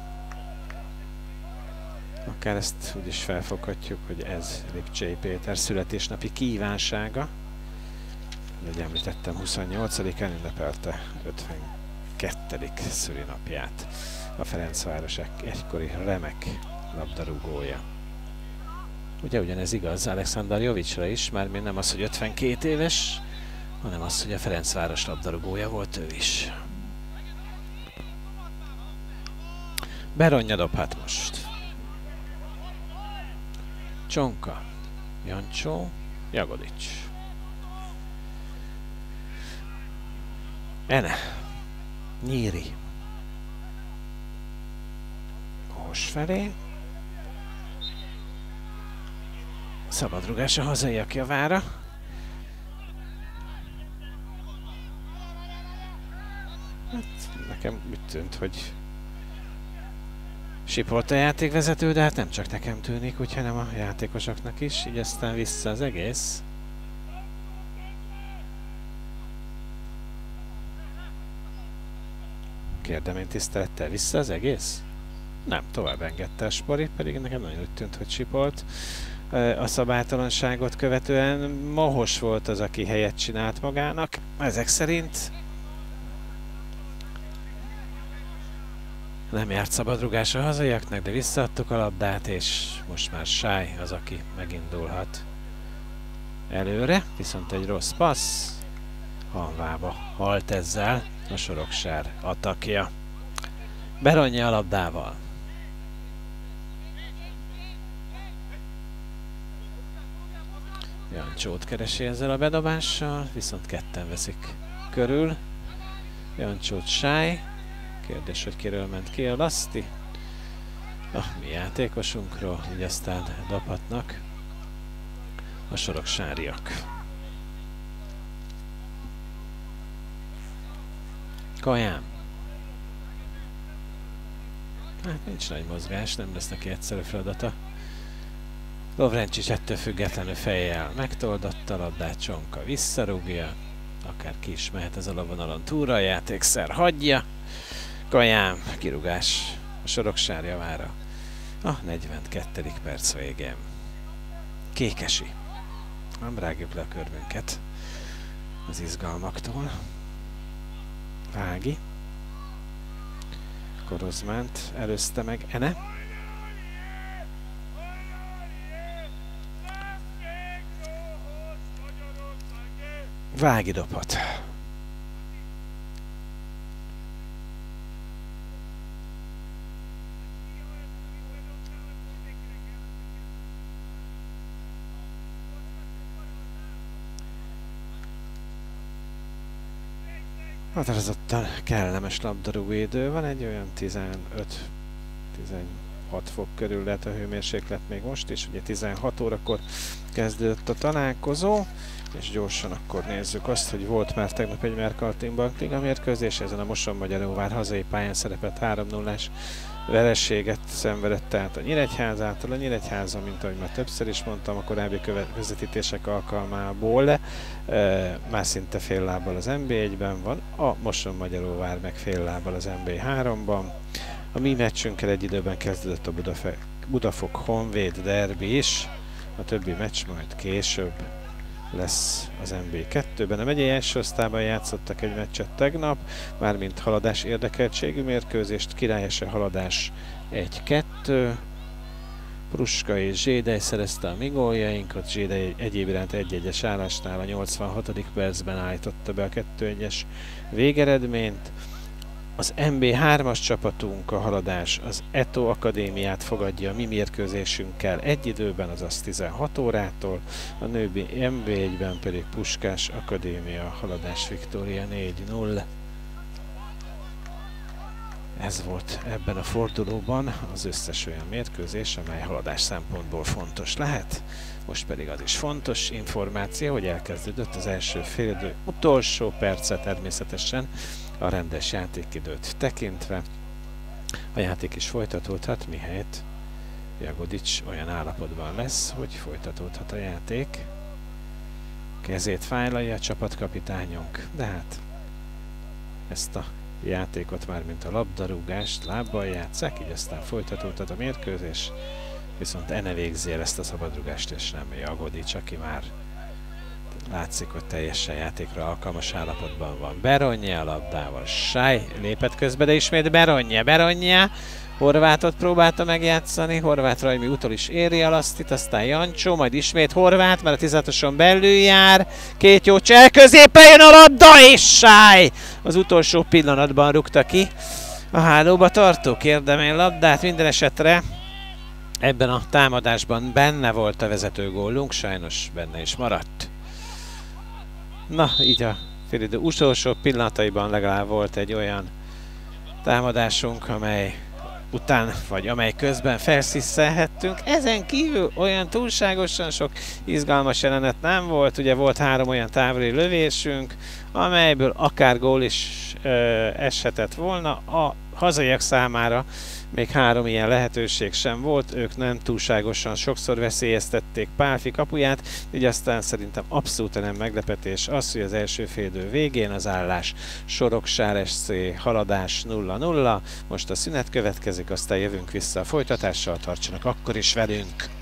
Akár ezt úgy is felfoghatjuk, hogy ez Lipcsei Péter születésnapi kívánsága. Ahogy említettem, huszonnyolcadikán ünnepelte ötvenkettedik szülinapját. A Ferencváros egykori remek labdarúgója. Ugye ugyanez igaz Alexander Jovicsra is, mármint nem az, hogy ötvenkét éves, hanem az, hogy a Ferencváros labdarúgója volt ő is. Beronja dobhat most. Csonka, Jancsó, Jagodics. Ene, Nyíri. Hos felé. Szabadrugás a hazaiak javára. Hát, nekem úgy tűnt, hogy sipolt a játékvezető, de hát nem csak nekem tűnik, úgy, hanem a játékosoknak is, így aztán vissza az egész. Kérdem én tisztelettel, vissza az egész? Nem, tovább engedte a Spori, pedig nekem nagyon úgy tűnt, hogy sipolt. A szabálytalanságot követően Mohos volt az, aki helyet csinált magának, ezek szerint. Nem járt szabadrugás a hazaiaknak, de visszaadtuk a labdát, és most már Sáj az, aki megindulhat előre. Viszont egy rossz passz. Hanvába halt ezzel a Soroksár atakja. Beronja a labdával. Jancsót keresi ezzel a bedobással, viszont ketten veszik körül. Jancsót Sáj. Kérdés, hogy kiről ment ki a Laszti. A mi játékosunkról, így aztán dobhatnak a soroksáriak. Kaján. Hát nincs nagy mozgás, nem lesz neki egyszerű feladata. Lovrencsics ettől függetlenül fejjel megtoldotta a labdát, Csonka visszarúgja. Akár ki is mehet ez a lovonalon túlra, a játékszer hagyja. Kaján, kirúgás a Soroksár javára a negyvenkettedik perc végén. Kékesi. Nem rágjuk le a körmünket az izgalmaktól. Vági. Korozmánt előzte meg Ene. Vági dobhat. Határozottan kellemes labdarúgó idő van, egy olyan tizenöt tizenhat fok körül lehet a hőmérséklet még most, és ugye tizenhat órakor kezdődött a találkozó, és gyorsan akkor nézzük azt, hogy volt már tegnap egy Mercaltin-Bank Liga mérkőzés, ezen a Mosonmagyaróvár hazai pályán szerepelt három nullás vereséget szenvedett tehát a Nyíregyházától. A Nyíregyháza, mint ahogy már többször is mondtam a korábbi közvetítések alkalmából, e, már szinte fél lábbal az en bé egyben van, a Mosonmagyaróvár meg fél lábbal az en bé háromban. A mi meccsünkkel egy időben kezdődött a Budafe Budafok Honvéd derbi is, a többi meccs majd később lesz az en bé kettőben. A megyei első osztályban játszottak egy meccset tegnap, mármint haladás érdekeltségű mérkőzést, Királyese Haladás egy kettő. Pruska és Zsédej szerezte a mi góljainkat, Zsédej egyéb iránt egy-egyes állásnál a nyolcvanhatodik percben állította be a kettő egyes végeredményt. Az en bé hármas csapatunk, a Haladás, az Eto Akadémiát fogadja a mi mérkőzésünkkel egy időben, azaz tizenhat órától, a női en bé egyben pedig Puskás Akadémia, Haladás Viktória négy null. Ez volt ebben a fordulóban az összes olyan mérkőzés, amely haladás szempontból fontos lehet. Most pedig az is fontos információ, hogy elkezdődött az első félidő utolsó perce természetesen a rendes játékidőt tekintve. A játék is folytatódhat, mihelyt Jagodics olyan állapotban lesz, hogy folytatódhat a játék. Kezét fájlalja a csapatkapitányunk, de hát ezt a játékot már mint a labdarúgást lábbal játsszák, így aztán folytatódhat a mérkőzés, viszont Ene végzi el ezt a szabadrugást, és nem Jagodics, aki már látszik, hogy teljesen játékra alkalmas állapotban van. Beronja a labdával, Sáj lépett közbe, de ismét Beronja, Beronja, Horvátot próbálta megjátszani, Horváth Rajmi utol is éri a lasztit, aztán Jancsó, majd ismét Horváth, mert a tizenhatoson belül jár, két jó csel, középen jön a labda, és Sáj az utolsó pillanatban rúgta ki a hálóba tartó érdemel labdát. Minden esetre ebben a támadásban benne volt a vezető gólunk, sajnos benne is maradt. Na, így a félidő utolsó pillanataiban legalább volt egy olyan támadásunk, amely után, vagy amely közben felszisszelhettünk. Ezen kívül olyan túlságosan sok izgalmas jelenet nem volt. Ugye volt három olyan távoli lövésünk, amelyből akár gól is ö, eshetett volna. A hazaiak számára még három ilyen lehetőség sem volt, ők nem túlságosan sokszor veszélyeztették Pálfi kapuját, így aztán szerintem abszolút nem meglepetés az, hogy az első félidő végén az állás Soroksár es cé haladás nulla nulla, most a szünet következik, aztán jövünk vissza a folytatással, tartsanak akkor is velünk!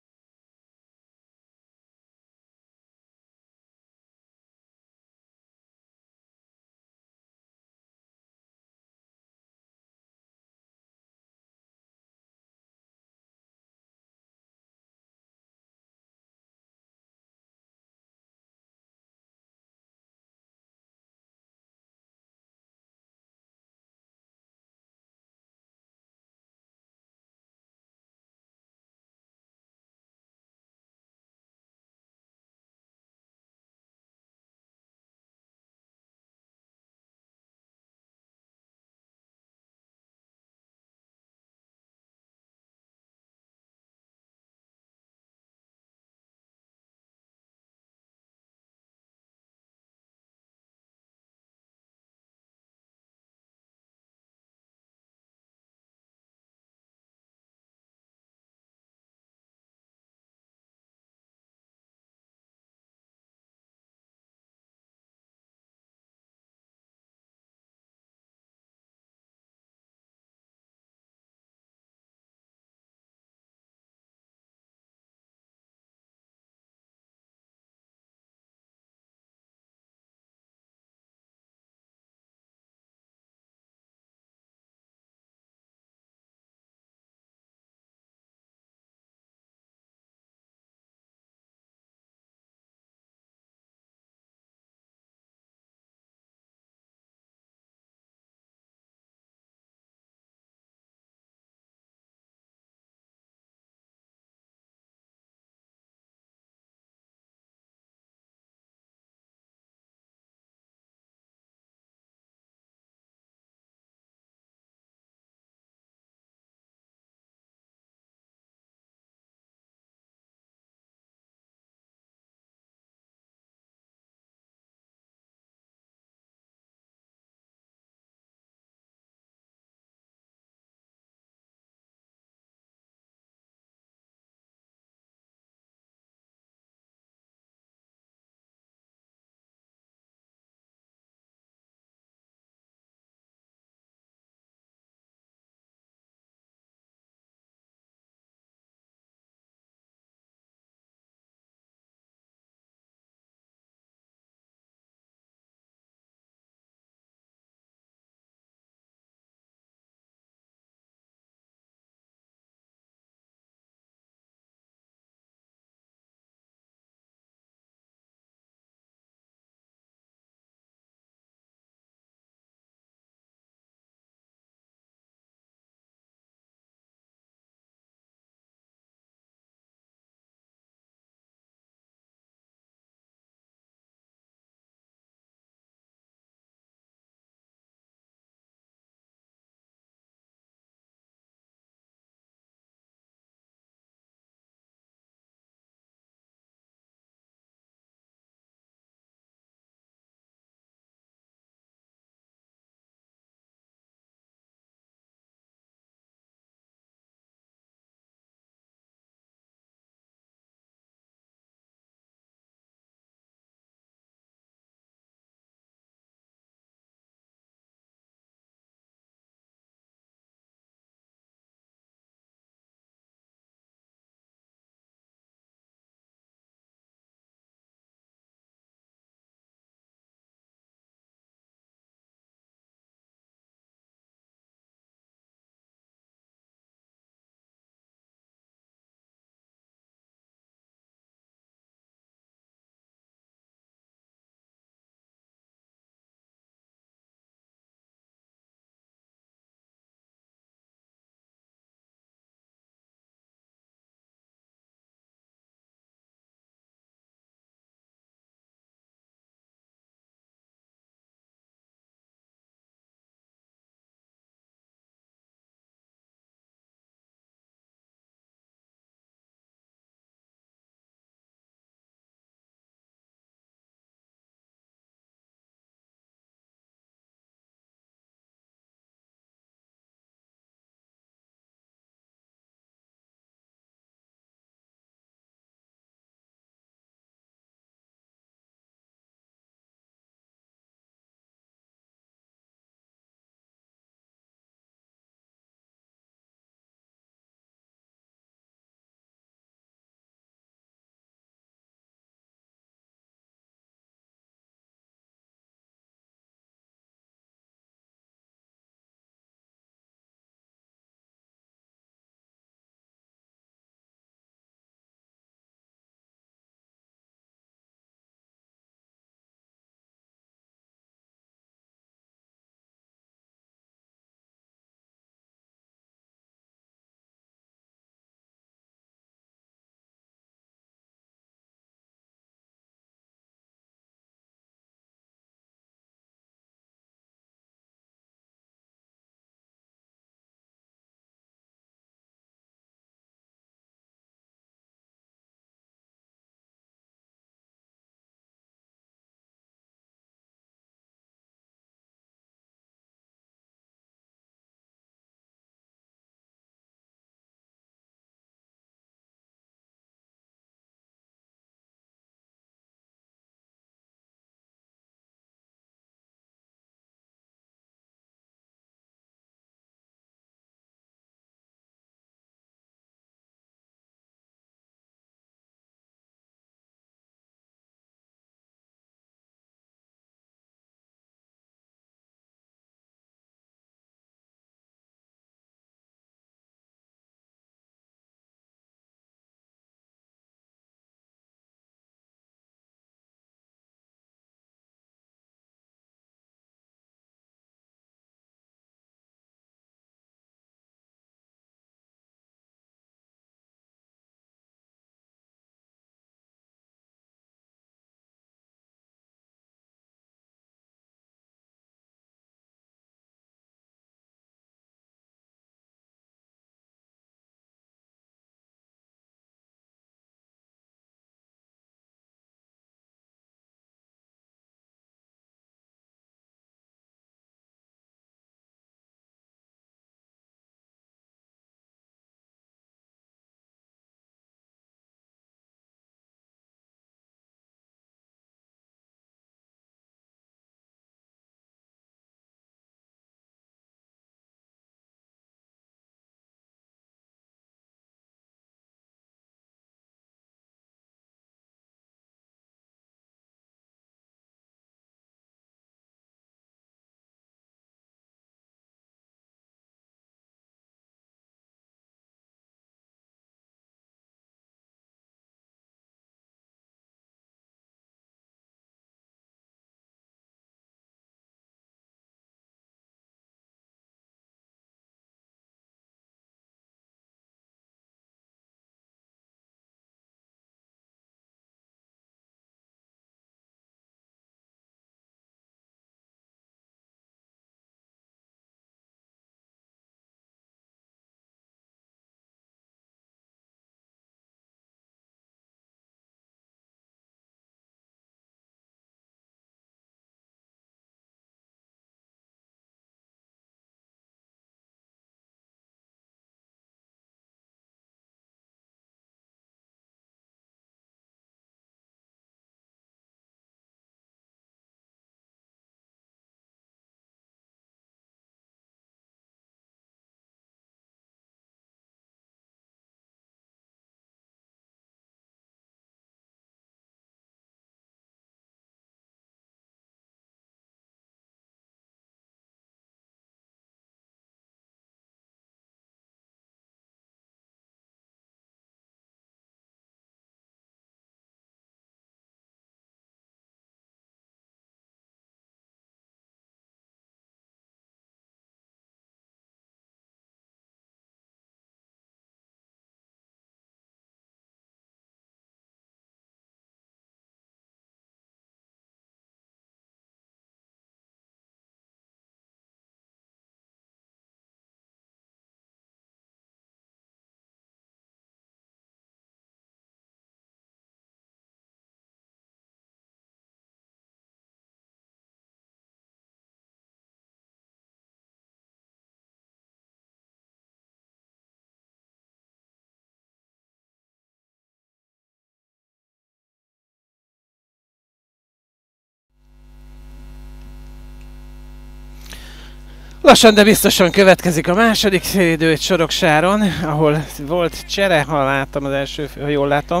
Lassan, de biztosan következik a második félidő egy Soroksáron, ahol volt csere, ha láttam az első, ha jól látom.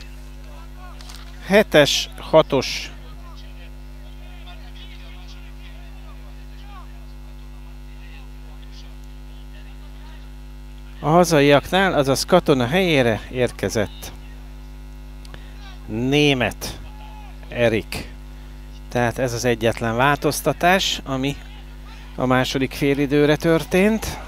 hetes, hatos. A hazaiaknál, azaz Katona helyére érkezett Német Erik. Tehát ez az egyetlen változtatás, ami a második félidőre történt.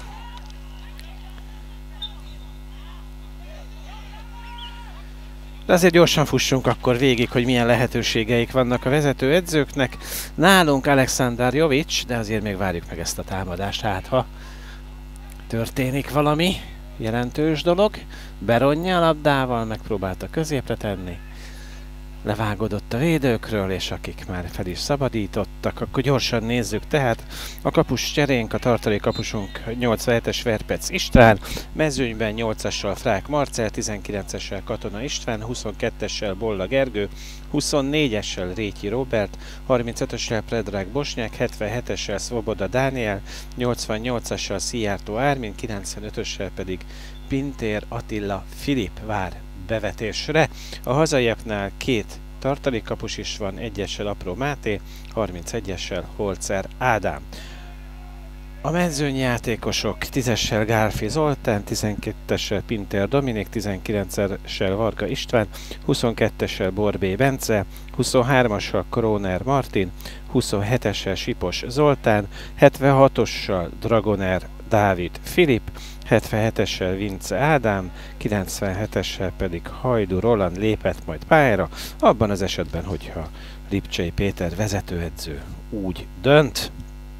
De azért gyorsan fussunk akkor végig, hogy milyen lehetőségeik vannak a vezetőedzőknek. Nálunk Aleksandar Jovic, de azért még várjuk meg ezt a támadást, hát ha történik valami jelentős dolog. Beronja a labdával megpróbálta középre tenni. Levágódott a védőkről, és akik már fel is szabadítottak, akkor gyorsan nézzük tehát a kapus cserénk, a tartalék kapusunk nyolcvanhetes Verpec István, mezőnyben nyolcassal Frák Marcell, tizenkilencessel Katona István, huszonkettessel Bolla Gergő, huszonnégyessel Rétyi Róbert, harmincötössel Predrag Bosnyák, hetvenhetessel Svoboda Dániel, nyolcvannyolcassal Szijjártó Ármin, kilencvenötössel pedig Pintér Attila Filip vár bevetésre. A hazaiaknál két tartalékkapus is van, egyessel Apró Máté, harmincegyessel Holzer Ádám. A mezőnyjátékosok tízessel Gálfi Zoltán, tizenkettessel Pintér Dominik, tizenkilencessel Varga István, huszonkettessel Borbé Bence, huszonhármassal Króner Martin, huszonhetessel Sipos Zoltán, hetvenhatossal Dragoner Dávid Filip, hetvenhetessel Vince Ádám, kilencvenhetessel pedig Hajdu Roland lépett majd pályára, abban az esetben, hogyha Lipcsei Péter vezetőedző úgy dönt.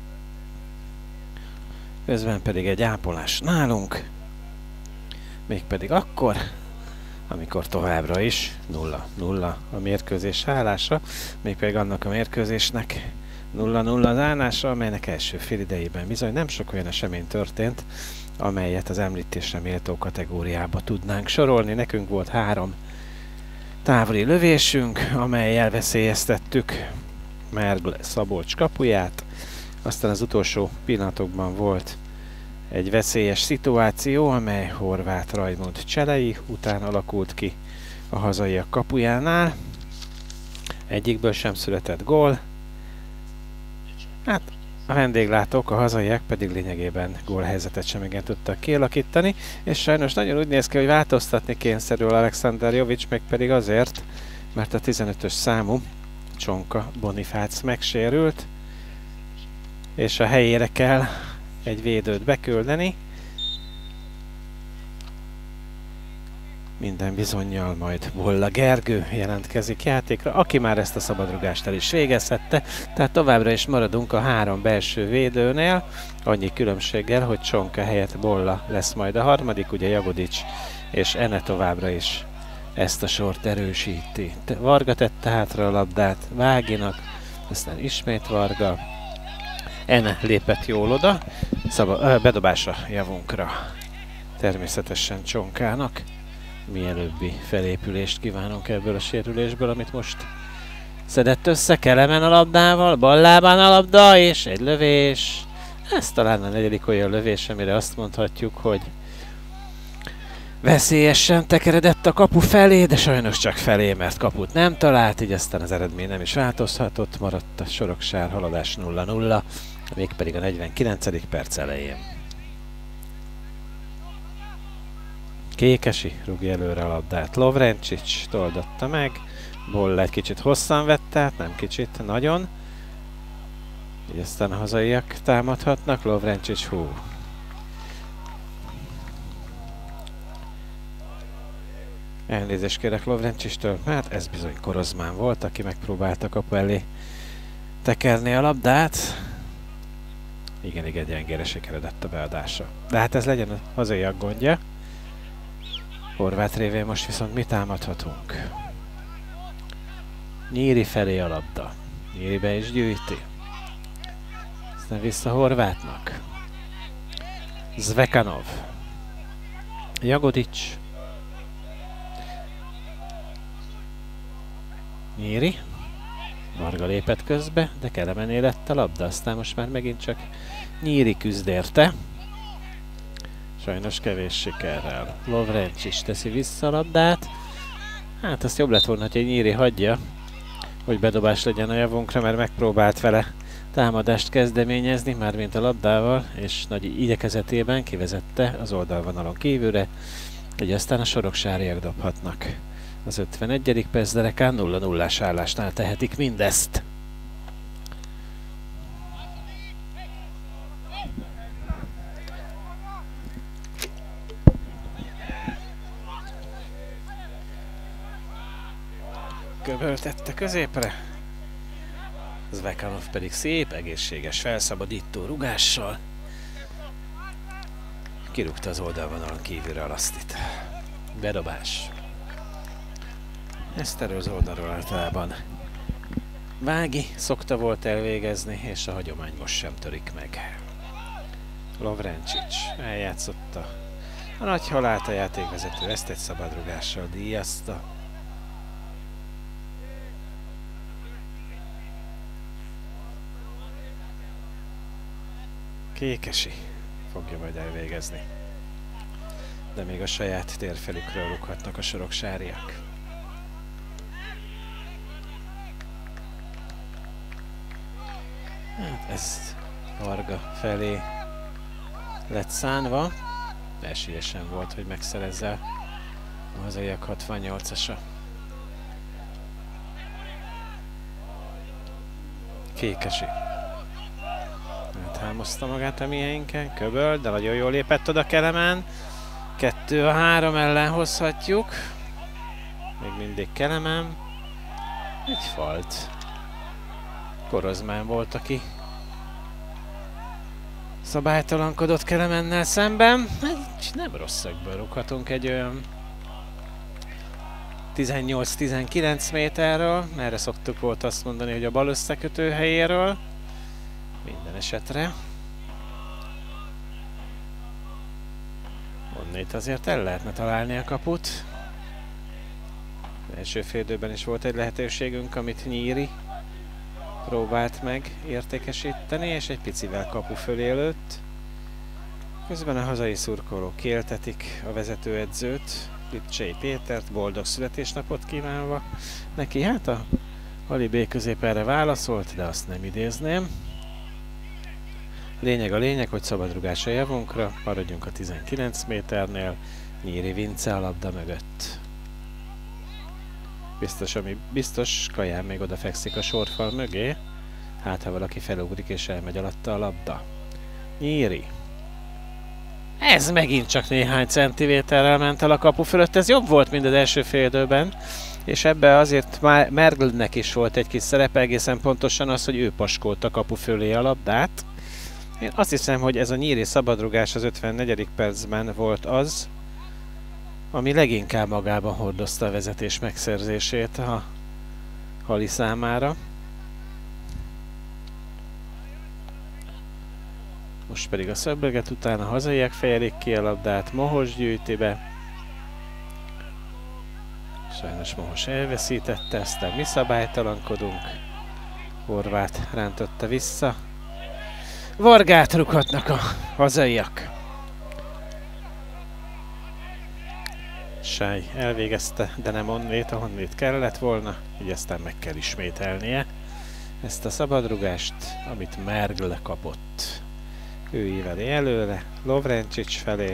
Közben pedig egy ápolás nálunk, mégpedig akkor, amikor továbbra is nulla nulla a mérkőzés állása, mégpedig annak a mérkőzésnek nulla nulla az állása, amelynek első félidejében bizony nem sok olyan esemény történt, amelyet az említésre méltó kategóriába tudnánk sorolni. Nekünk volt három távoli lövésünk, amellyel veszélyeztettük Mergl Szabolcs kapuját. Aztán az utolsó pillanatokban volt egy veszélyes szituáció, amely Horváth Rajmund cselei után alakult ki a hazaiak kapujánál. Egyikből sem született gól. Hát a vendéglátók, a hazaiak pedig lényegében gólhelyzetet sem igen tudtak kialakítani, és sajnos nagyon úgy néz ki, hogy változtatni kényszerül Aleksandar Jovic, meg pedig azért, mert a tizenötös számú Csonka Bonifác megsérült, és a helyére kell egy védőt beküldeni. Minden bizonnyal majd Bolla Gergő jelentkezik játékra, aki már ezt a szabadrugást el is végezhette, tehát továbbra is maradunk a három belső védőnél, annyi különbséggel, hogy Csonka helyett Bolla lesz majd a harmadik, ugye Jagodics és Ene továbbra is ezt a sort erősíti. Varga tette hátra a labdát Váginak, aztán ismét Varga, Ene lépett jól oda, Szaba, bedobása javunkra természetesen Csonkának. Mielőbbi felépülést kívánunk ebből a sérülésből, amit most szedett össze. Kelemen a labdával, bal lábán a labda, és egy lövés. Ez talán a negyedik olyan lövés, amire azt mondhatjuk, hogy veszélyesen tekeredett a kapu felé, de sajnos csak felé, mert kaput nem talált, így aztán az eredmény nem is változhatott, maradt a Soroksár haladás nulla nulla, mégpedig a negyvenkilencedik perc elején. Kékesi rúgja előre a labdát, Lovrencsics toldotta meg, Bolla egy kicsit hosszan vette, hát nem kicsit, nagyon. Így aztán a hazaiak támadhatnak, Lovrencsics, hú. Elnézést kérek Lovrencsicstől, mert ez bizony Korozmán volt, aki megpróbálta kapu elé tekerni a labdát. Igen, igen, gyengére sikeredett a beadása. De hát ez legyen a hazaiak gondja. Horváth révén most viszont mi támadhatunk? Nyíri felé a labda. Nyíri be is gyűjti. Aztán vissza Horváthnak. Zvekanov. Jagodics. Nyíri. Varga lépett közbe, de Kelemené lett a labda, aztán most már megint csak Nyíri küzd érte. Sajnos kevés sikerrel. Lovrencsics teszi vissza a labdát. Hát azt jobb lett volna, hogy egy Nyíri hagyja, hogy bedobás legyen a javunkra, mert megpróbált vele támadást kezdeményezni, mármint a labdával, és nagy igyekezetében kivezette az oldalvonalon kívülre, hogy aztán a soroksáriak dobhatnak. Az ötvenegyedik perc derekán nulla nullás állásnál tehetik mindezt. Köböltette középre. Zvekanov pedig szép, egészséges, felszabadító rugással kirúgta az oldalvonalon kívülre a lasztit. Bedobás. Ezt erről az oldalról általában Vági szokta volt elvégezni, és a hagyomány most sem törik meg. Lovrencsics eljátszotta a nagy halált, a játékvezető ezt egy szabadrugással díjazta. Kékesi fogja majd elvégezni, de még a saját térfelükről rúghatnak a soroksáriak. Hát ez Varga felé lett szánva, esélyesen volt, hogy megszerezze a hazaiak hatvannyolcasa. Kékesi áthámozta magát a mieinken, Köböl, de nagyon jól lépett oda Kelemen. Kettő a három ellen hozhatjuk. Még mindig Kelemen. Egy falt. Korozmán volt, aki szabálytalankodott Kelemennel szemben. Nem rossz szögből rúghatunk egy olyan tizennyolc-tizenkilenc méterről. Erre szoktuk volt azt mondani, hogy a bal összekötő helyéről. Minden esetre. Onnét azért el lehetne találni a kaput. Az első fél időben is volt egy lehetőségünk, amit Nyíri próbált meg értékesíteni, és egy picivel kapu fölé lőtt. Közben a hazai szurkolók kiéltetik a vezetőedzőt, Lipcsei Pétert, boldog születésnapot kívánva neki. Hát a Ali B közép erre válaszolt, de azt nem idézném. Lényeg a lényeg, hogy szabadrugás a javunkra, maradjunk a tizenkilenc méternél, Nyíri Vince a labda mögött. Biztos, ami biztos, Kaján még odafekszik a sorfal mögé, hát ha valaki felugrik és elmegy alatta a labda. Nyíri. Ez megint csak néhány centiméterrel ment el a kapu fölött, ez jobb volt, mint az első fél időben, és ebbe azért már Merglnek is volt egy kis szerepe, egészen pontosan az, hogy ő paskolta a kapu fölé a labdát. Én azt hiszem, hogy ez a Nyíri szabadrugás az ötvennegyedik percben volt az, ami leginkább magában hordozta a vezetés megszerzését a Hali számára. Most pedig a szöbböget után a hazaiak fejelik ki a labdát, Mohos gyűjti be. Sajnos Mohos elveszítette, aztán mi szabálytalankodunk. Horváth rántotta vissza. Vargát rúghatnak a hazaiak. Sáj elvégezte, de nem onnét, ahonnét kellett volna, így aztán meg kell ismételnie ezt a szabadrugást, amit Mergl kapott. Ő íveli előre, Lovrencsics felé.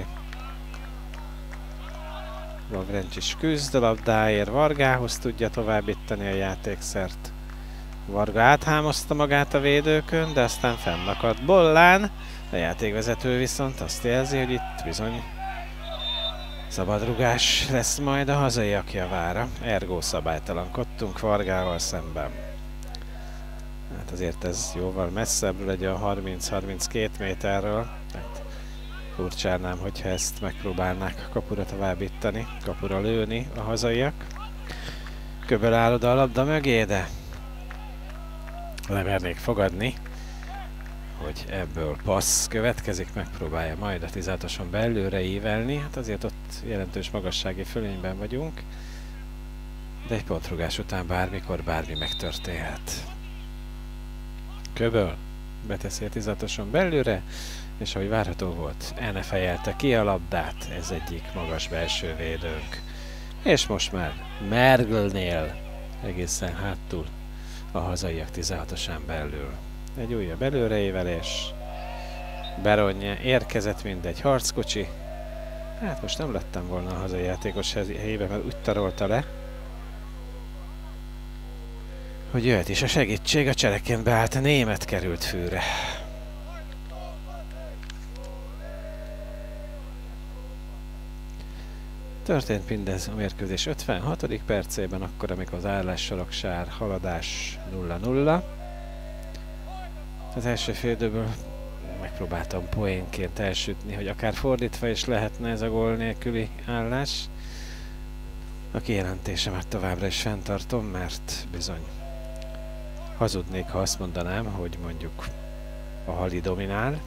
Lovrencsics küzd a labdáért, Vargához tudja továbbítani a játékszert. Varga áthámozta magát a védőkön, de aztán fennakadt Bollán. A játékvezető viszont azt jelzi, hogy itt bizony szabadrugás lesz majd a hazaiak javára. Ergo szabálytalankodtunk Vargával szemben. Hát azért ez jóval messzebb legyen a harminc-harminckét méterről. Hát furcsálnám, hogyha ezt megpróbálnák kapura továbbítani, kapura lőni a hazaiak. Köböl áll oda a labda mögé, de lemernék fogadni, hogy ebből passz következik, megpróbálja majd a tizedhatoson belőle ívelni. Hát azért ott jelentős magassági fölényben vagyunk, de egy pontrugás után bármikor bármi megtörténhet. Köböl beteszi a tizatoson belőle, és ahogy várható volt, el ne fejelte ki a labdát, ez egyik magas belső védőnk. És most már Merglnél egészen hátul a hazaiak tizenhatosán belül. Egy újabb előreévelés. Beronja érkezett, mint egy harckocsi. Hát most nem lettem volna a hazai játékos helyébe, mert úgy tarolta le, hogy jöhet is a segítség, a csereként beállt, a német került fűre. Történt mindez a mérkőzés ötvenhatodik percében, akkor, amikor az állássoroksár haladás nulla nulla. Az első félidőből megpróbáltam poénként elsütni, hogy akár fordítva is lehetne ez a gól nélküli állás. A kijelentésemet továbbra is fenntartom, mert bizony hazudnék, ha azt mondanám, hogy mondjuk a Hali dominál,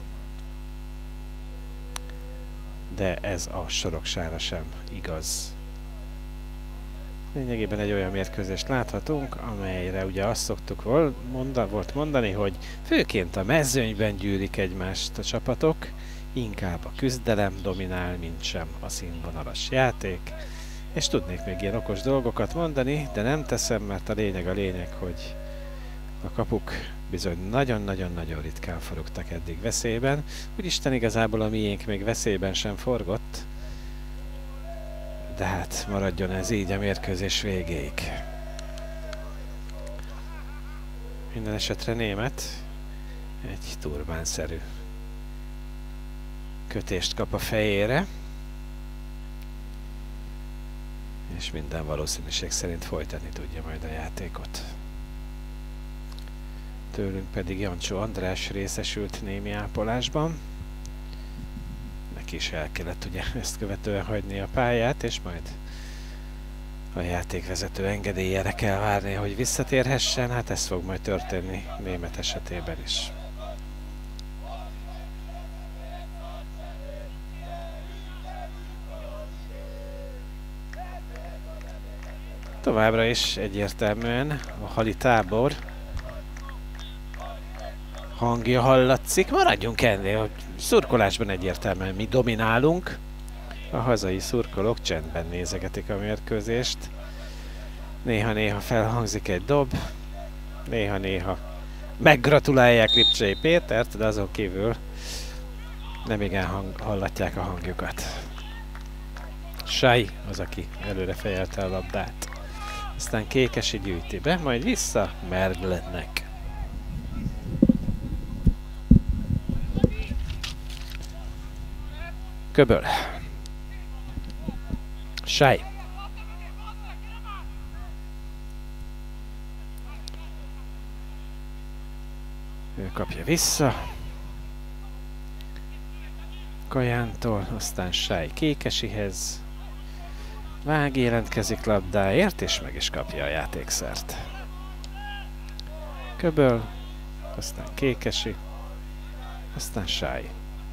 de ez a soroksára sem igaz. Lényegében egy olyan mérkőzést láthatunk, amelyre ugye azt szoktuk vol monda, volt mondani, hogy főként a mezőnyben gyűrik egymást a csapatok, inkább a küzdelem dominál, mint sem a színvonalas játék. És tudnék még ilyen okos dolgokat mondani, de nem teszem, mert a lényeg a lényeg, hogy a kapuk bizony nagyon-nagyon-nagyon ritkán forogtak eddig veszélyben. Úristen, igazából a miénk még veszélyben sem forgott, de hát maradjon ez így a mérkőzés végéig. Minden esetre német egy turbánszerű kötést kap a fejére, és minden valószínűség szerint folytatni tudja majd a játékot. Tőlünk pedig Jancsó András részesült némi ápolásban. Neki is el kellett ugye ezt követően hagyni a pályát, és majd a játékvezető engedélyére kell várni, hogy visszatérhessen. Hát ez fog majd történni német esetében is. Továbbra is egyértelműen a hali tábor hangja hallatszik. Maradjunk ennél, hogy szurkolásban egyértelműen mi dominálunk. A hazai szurkolók csendben nézegetik a mérkőzést. Néha-néha felhangzik egy dob, néha-néha meggratulálják Lipcsei Pétert, de azon kívül nem igen hang hallatják a hangjukat. Sai az, aki előre fejelte a labdát. Aztán Kékesi gyűjti be, majd vissza Merglnek. Köböl. Sai. Ő kapja vissza. Kajántól, aztán Sai Kékesihez. Vág jelentkezik labdáért, és meg is kapja a játékszert. Köböl, aztán Kékesi, aztán Sai.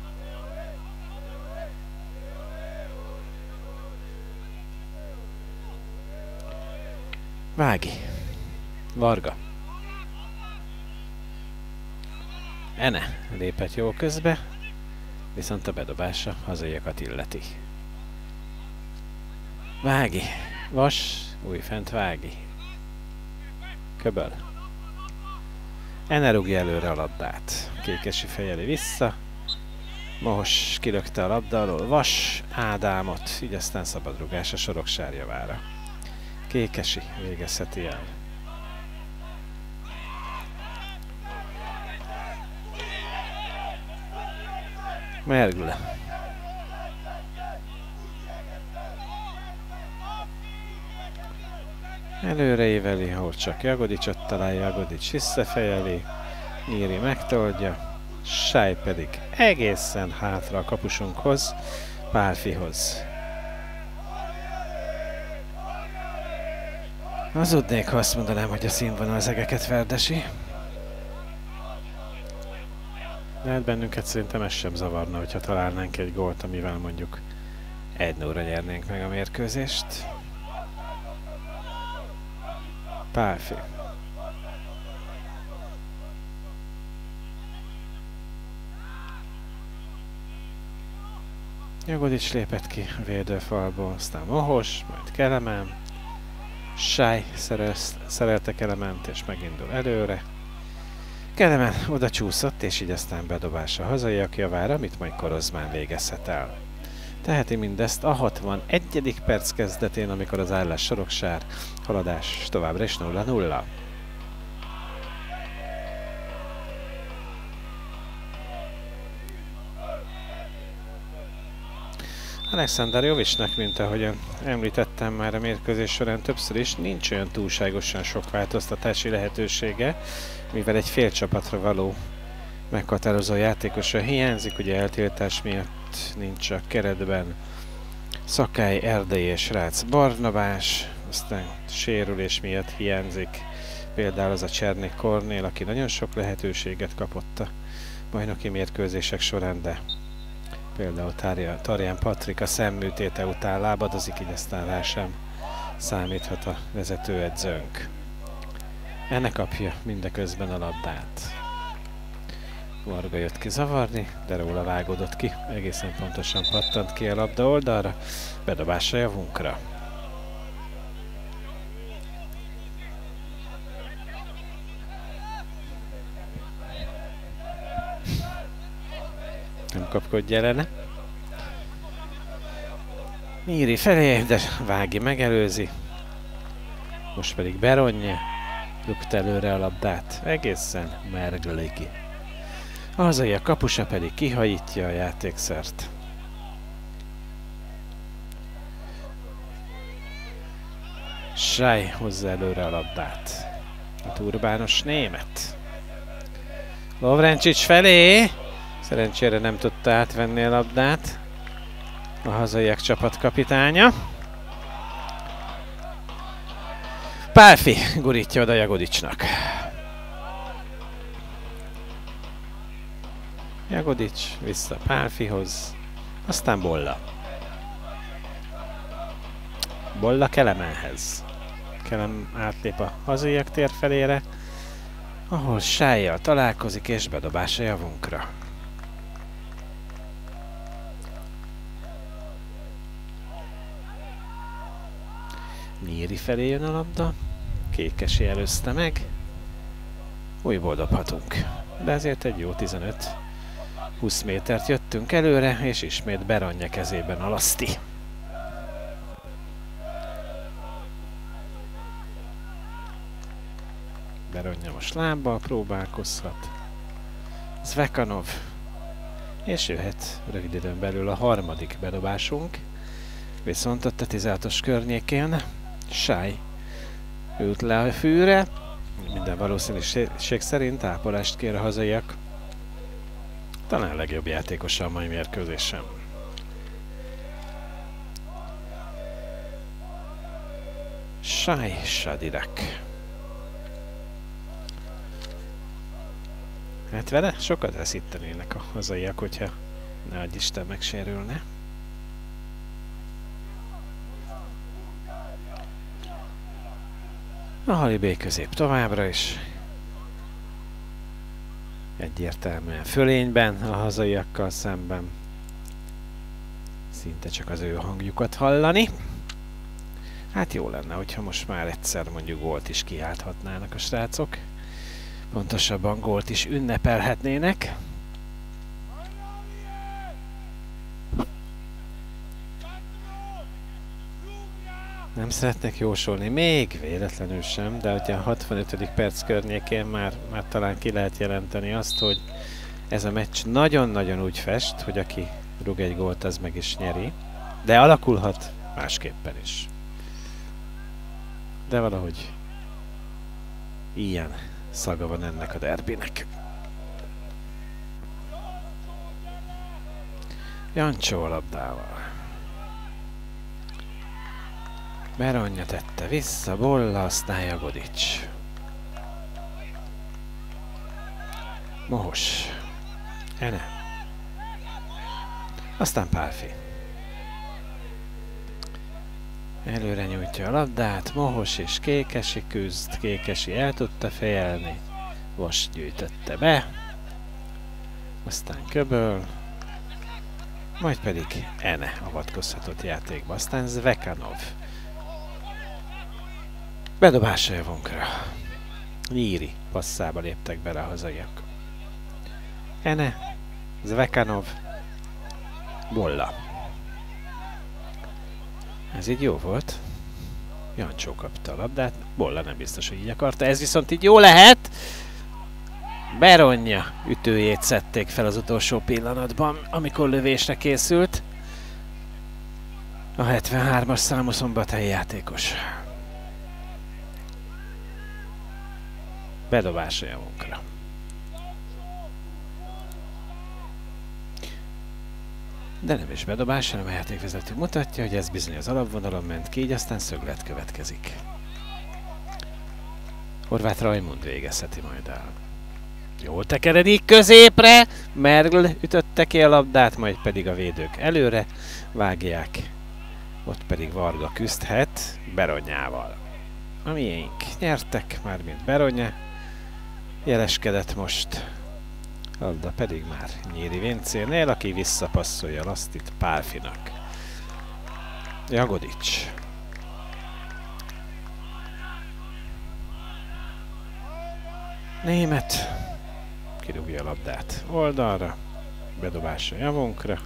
Vági. Varga. Ene lépett jó közbe, viszont a bedobása hazaiakat illeti. Vági. Vas. Újfent Vági. Köböl. Ene rúgja előre a labdát. Kékesi fejeli vissza. Mohos kilökte a labda alól Vas Ádámot, így aztán szabadrugás a Soroksár javára. Kékesi végezheti el. Mergl. Előreíveli, ahol csak Jagodicsot találja, Jagodics visszafejeli, Nyíri megtoldja, Sai pedig egészen hátra a kapusunkhoz, Pálfihoz. Hazudnék, ha azt mondanám, hogy a színvonal zegeket verdesi. De hát bennünket szerintem ez sem zavarna, hogyha találnánk egy gólt, amivel mondjuk egy nullra nyernénk meg a mérkőzést. Pálfi. Jagodics lépett ki a védőfalból, aztán Mohos, majd Kelemen. Sáj szerelte Kelement, és megindul előre. Kelemen oda csúszott, és így aztán bedobása a hazaiak javára, amit majd Korozmán végezhet el. Teheti mindezt a hatvanegyedik perc kezdetén, amikor az állás soroksár, haladás továbbra is nulla nulla. Alexander Jovicsnak, mint ahogyan említettem már a mérkőzés során többször is, nincs olyan túlságosan sok változtatási lehetősége, mivel egy fél csapatra való meghatározó játékosa hiányzik, ugye eltiltás miatt nincs a keretben Szakály, Erdei és Rácz Barnabás, aztán sérülés miatt hiányzik például az a Csernik Kornél, aki nagyon sok lehetőséget kapott a bajnoki mérkőzések során, de például Tarján Patrik a szemműtéte után lábadozik, így aztán rá sem számíthat a vezetőedzőnk. Ennek kapja mindeközben a labdát. Varga jött ki zavarni, de róla vágódott ki, egészen pontosan pattant ki a labda oldalra, bedobásra javunkra. Nem kapkodj ellene. Míri felé, de Vági megelőzi. Most pedig Beronje rúgta előre a labdát, egészen Mergligi. A hazai a kapusa pedig kihajítja a játékszert. Sáj hozza előre a labdát. A turbános német. Lovrencsics felé. Szerencsére nem tudta átvenni a labdát a hazaiak csapatkapitánya. Pálfi gurítja oda Jagodicsnak. Jagodics vissza Pálfihoz, aztán Bolla. Bolla Kelemenhez. Kelem átlép a hazaiak tér felére, ahol Sájjal találkozik és bedobása javunkra. Míri felé jön a labda, Kékesi előzte meg, újból dobhatunk, de ezért egy jó tizenöt-húsz métert jöttünk előre, és ismét Beronje kezében a laszti. Beronje most lábbal próbálkozhat, Zvekanov, és jöhet rövid időn belül a harmadik bedobásunk, viszont ott a tizenhatos környékén Sáj ült le a fűre, minden valószínűség szerint ápolást kér a hazaiak. Talán a legjobb játékosa a mai mérkőzésen. Sáj Sadirek. Hát vele sokat veszítenének a hazaiak, hogyha ne adj Isten megsérülne. A Halibé közép továbbra is egyértelműen fölényben a hazaiakkal szemben. Szinte csak az ő hangjukat hallani. Hát jó lenne, hogyha most már egyszer mondjuk gólt is kiálthatnának a srácok. Pontosabban gólt is ünnepelhetnének. Nem szeretnék jósolni, még véletlenül sem, de ugye a hatvanötödik perc környékén már, már talán ki lehet jelenteni azt, hogy ez a meccs nagyon-nagyon úgy fest, hogy aki rúg egy gólt, az meg is nyeri. De alakulhat másképpen is. De valahogy ilyen szaga van ennek a derbinek. Jancsó a labdával. Beronja tette vissza, Bolla, aztán Jagodics. Mohos. Ene. Aztán Pálfi. Előre nyújtja a labdát, Mohos és Kékesi küzd, Kékesi el tudta fejelni, Vas gyűjtötte be, aztán Köböl, majd pedig Ene avatkozhatott játékba, aztán Zvekanov. Bedobása javunkra. Nyíri passzába léptek bele a hazaiak. Ene, Zvekanov, Bolla. Ez így jó volt. Jancsó kapta a labdát, Bolla nem biztos, hogy így akarta, ez viszont így jó lehet! Beronja ütőjét szedték fel az utolsó pillanatban, amikor lövésre készült. A hetvenhármas számú szombathelyi játékos. Bedobása javunkra. De nem is bedobás, hanem a játékvezető mutatja, hogy ez bizony az alapvonalon ment ki, így aztán szöglet következik. Horváth Rajmund végezheti majd el. Jól tekeredik középre, Mergl ütötte ki a labdát, majd pedig a védők előre vágják. Ott pedig Varga küzdhet Beronyával. A miénk nyertek, mármint Beronya. Jeleskedett most. Labda pedig már Nyíri Vincénél, aki visszapasszolja azt itt Pálfinak. Jagodics. Német. Kirúgja a labdát oldalra. Bedobása javunkra.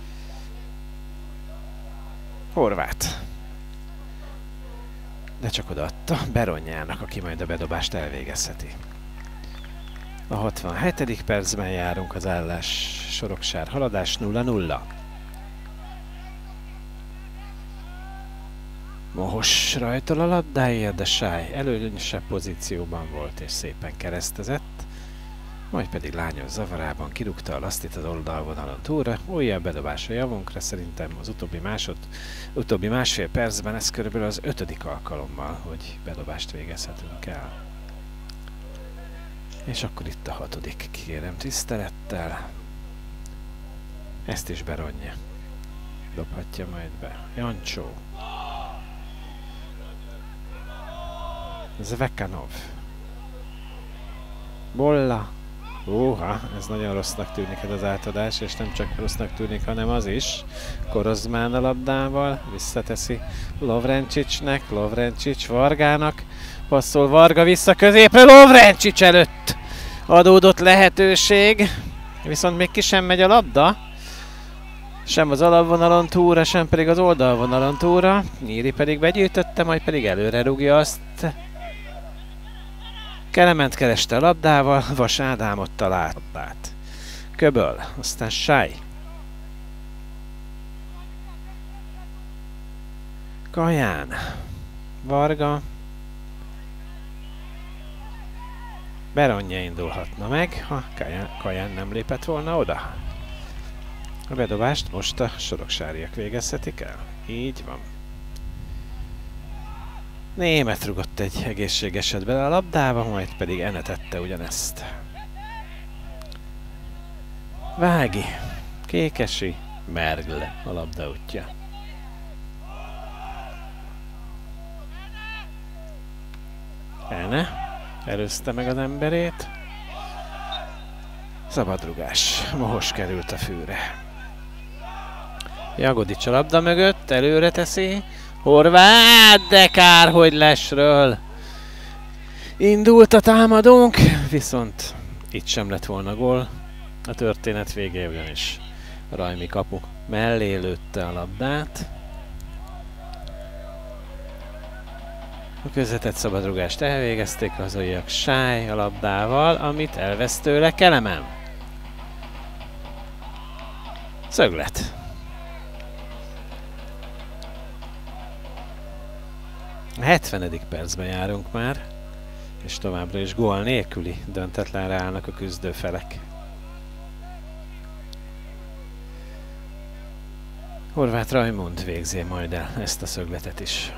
Horváth. De csak odaadta Beronyának, aki majd a bedobást elvégezheti. A hatvanhetedik percben járunk, az állás Soroksár haladás nulla nulla. Mohos rajtol a labdáért, de Sáj előnyösebb pozícióban volt és szépen keresztezett. Majd pedig Lányos zavarában kirúgta a lasztit az oldalvonalon túlra. Újabb bedobása javunkra, szerintem az utóbbi, másod, utóbbi másfél percben ez körülbelül az ötödik alkalommal, hogy bedobást végezhetünk el. És akkor itt a hatodik, kérem tisztelettel. Ezt is Beronja dobhatja majd be. Jancsó. Zvekanov. Bolla. Óha, ez nagyon rossznak tűnik ez az átadás, és nem csak rossznak tűnik, hanem az is. Korozmán a labdával, visszateszi Lovrencsicsnek, Lovrencsics Vargának. Passzol Varga vissza középre, Lovrencsics előtt adódott lehetőség. Viszont még ki sem megy a labda. Sem az alapvonalon túlra, sem pedig az oldalvonalon túlra. Nyíri pedig begyűjtötte, majd pedig előre rúgja azt. Kelement kereste a labdával, Vas Ádámot talált labdát. Köböl, aztán Sáj. Kaján. Varga. Beronja indulhatna meg, ha Kaján, Kaján nem lépett volna oda. A bedobást most a soroksáriak végezhetik el. Így van. Német rugott egy egészségeset bele a labdába, majd pedig Ene tette ugyanezt. Vági, Kékesi, Mergl a labda útja. Ene előzte meg az emberét. Szabadrugás, Mohos került a fűre. Jagodics a labda mögött, előre teszi. Horváth, de kár, hogy lesről indult a támadónk, viszont itt sem lett volna gól. A történet végé ugyanis Rajmi kapu mellé lőtte a labdát. A közvetett szabadrugást elvégezték az olyak Sáj a labdával, amit elvesz tőle Kelemen. Szöglet. A hetvenedik percben járunk már, és továbbra is gól nélküli döntetlenre állnak a küzdőfelek. Horváth Rajmund végzi majd el ezt a szögletet is.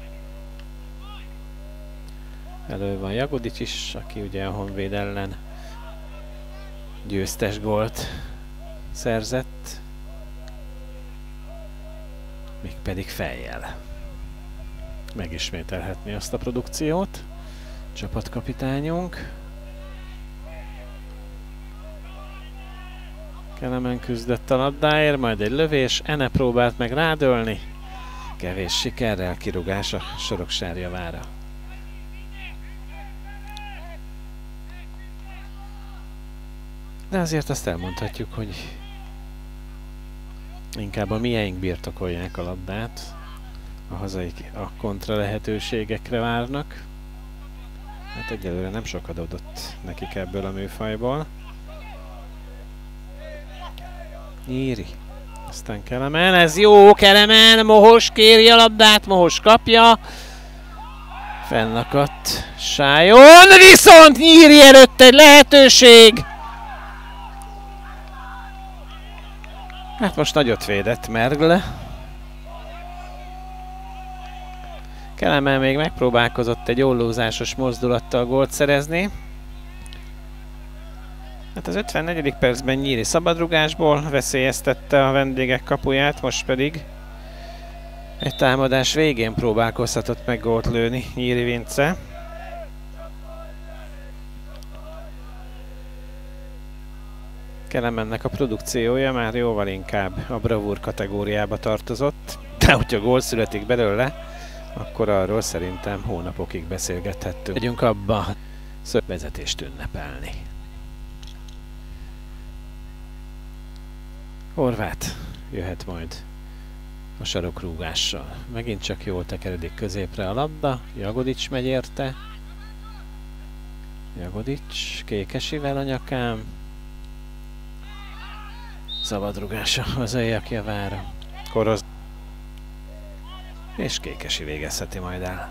Elő van Jagodics is, aki ugye a Honvéd ellen győztes gólt szerzett, mégpedig fejjel. Megismételhetni azt a produkciót. Csapatkapitányunk. Kelemen küzdött a labdáért, majd egy lövés, Ene próbált meg rádölni. Kevés sikerrel, kirúgás a Soroksári javára. De azért azt elmondhatjuk, hogy inkább a mieink birtokolják a labdát. A hazaik a kontra lehetőségekre várnak. Hát egyelőre nem sok adódott nekik ebből a műfajból. Nyíri. Aztán Kelemen, ez jó, Kelemen, Mohos kéri a labdát, Mohos kapja. Fennakadt Sájon, viszont Nyíri előtt egy lehetőség. Hát most nagyot védett Mergl. Kelemen még megpróbálkozott egy ollózásos mozdulattal gólt szerezni. Hát az ötvennegyedik percben Nyíri szabadrugásból veszélyeztette a vendégek kapuját, most pedig egy támadás végén próbálkozhatott meg gólt lőni Nyíri Vince. Kelemennek a produkciója már jóval inkább a bravúr kategóriába tartozott, de hogyha gól születik belőle, akkor arról szerintem hónapokig beszélgethettünk. Legyünk abba vezetést ünnepelni. Horváth jöhet majd a sarokrúgással. Megint csak jól tekeredik középre a labda, Jagodics megy érte. Jagodics Kékesivel a nyakám. Szabadrugása az éjjak javára. Koroz. És Kékesi végezheti majd el.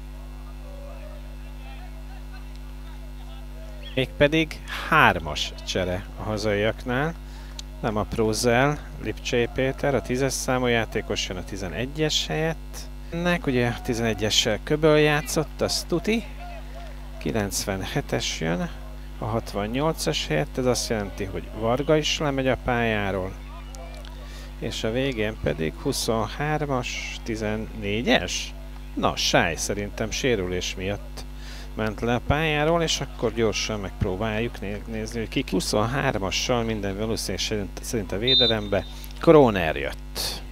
Mégpedig hármas csere a hazaiaknál. Nem a Prózel, Lipcsei Péter, a tízes számú játékos jön a tizenegyes helyett. Ennek ugye a tizenegyessel Köböl játszott, az tuti. kilencvenhetes jön a hatvannyolcas helyett, ez azt jelenti, hogy Varga is lemegy a pályáról. És a végén pedig huszonhármas, tizennégyes? Na, Sáj szerintem sérülés miatt ment le a pályáról, és akkor gyorsan megpróbáljuk nézni, hogy kik. huszonhármassal minden valószínűség szerint a védelembe Króner jött.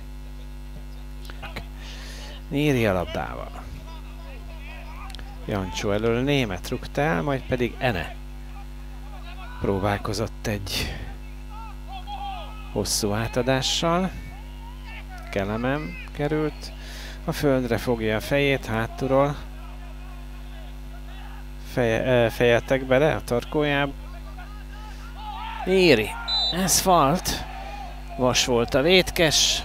Nyíri a labdával. Jancsó elől Német rúgta el, majd pedig Ene próbálkozott egy hosszú átadással. Kelemen került. A földre fogja a fejét hátulról. Feje, fejeltek bele a tarkójába. Nyíri. Ez falt. Vas volt a vétkes.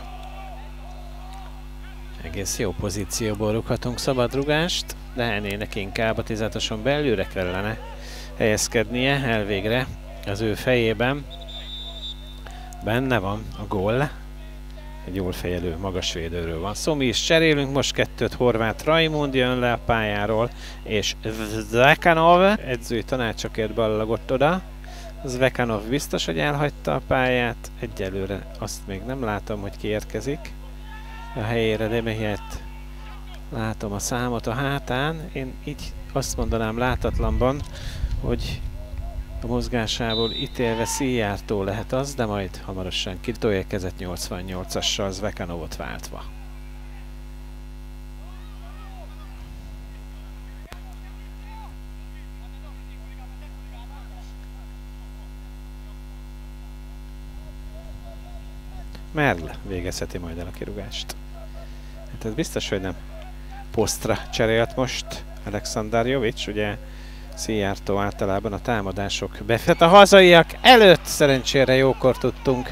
Egész jó pozícióból rúghatunk szabadrugást, de Enének inkább a tizatoson belülre kellene helyezkednie, elvégre az ő fejében benne van a gól. Egy jól fejelő magasvédőről van szó. Mi is cserélünk most kettőt, Horváth Raimund jön le a pályáról, és Zvekanov edzői tanácsokért ballagott oda. Zvekanov biztos, hogy elhagyta a pályát, egyelőre azt még nem látom, hogy kiérkezik a helyére, de melyet látom a számot a hátán. Én így azt mondanám látatlanban, hogy a mozgásából ítélve Szijjártó lehet az, de majd hamarosan kitolérkezett nyolcvannyolcassal Zvekanovot váltva. Mergl végezheti majd el a kirúgást. Hát ez biztos, hogy nem posztra cserélt most Alexanderjovics, ugye Szijjártó általában a támadások befet. A hazaiak előtt szerencsére jókor tudtunk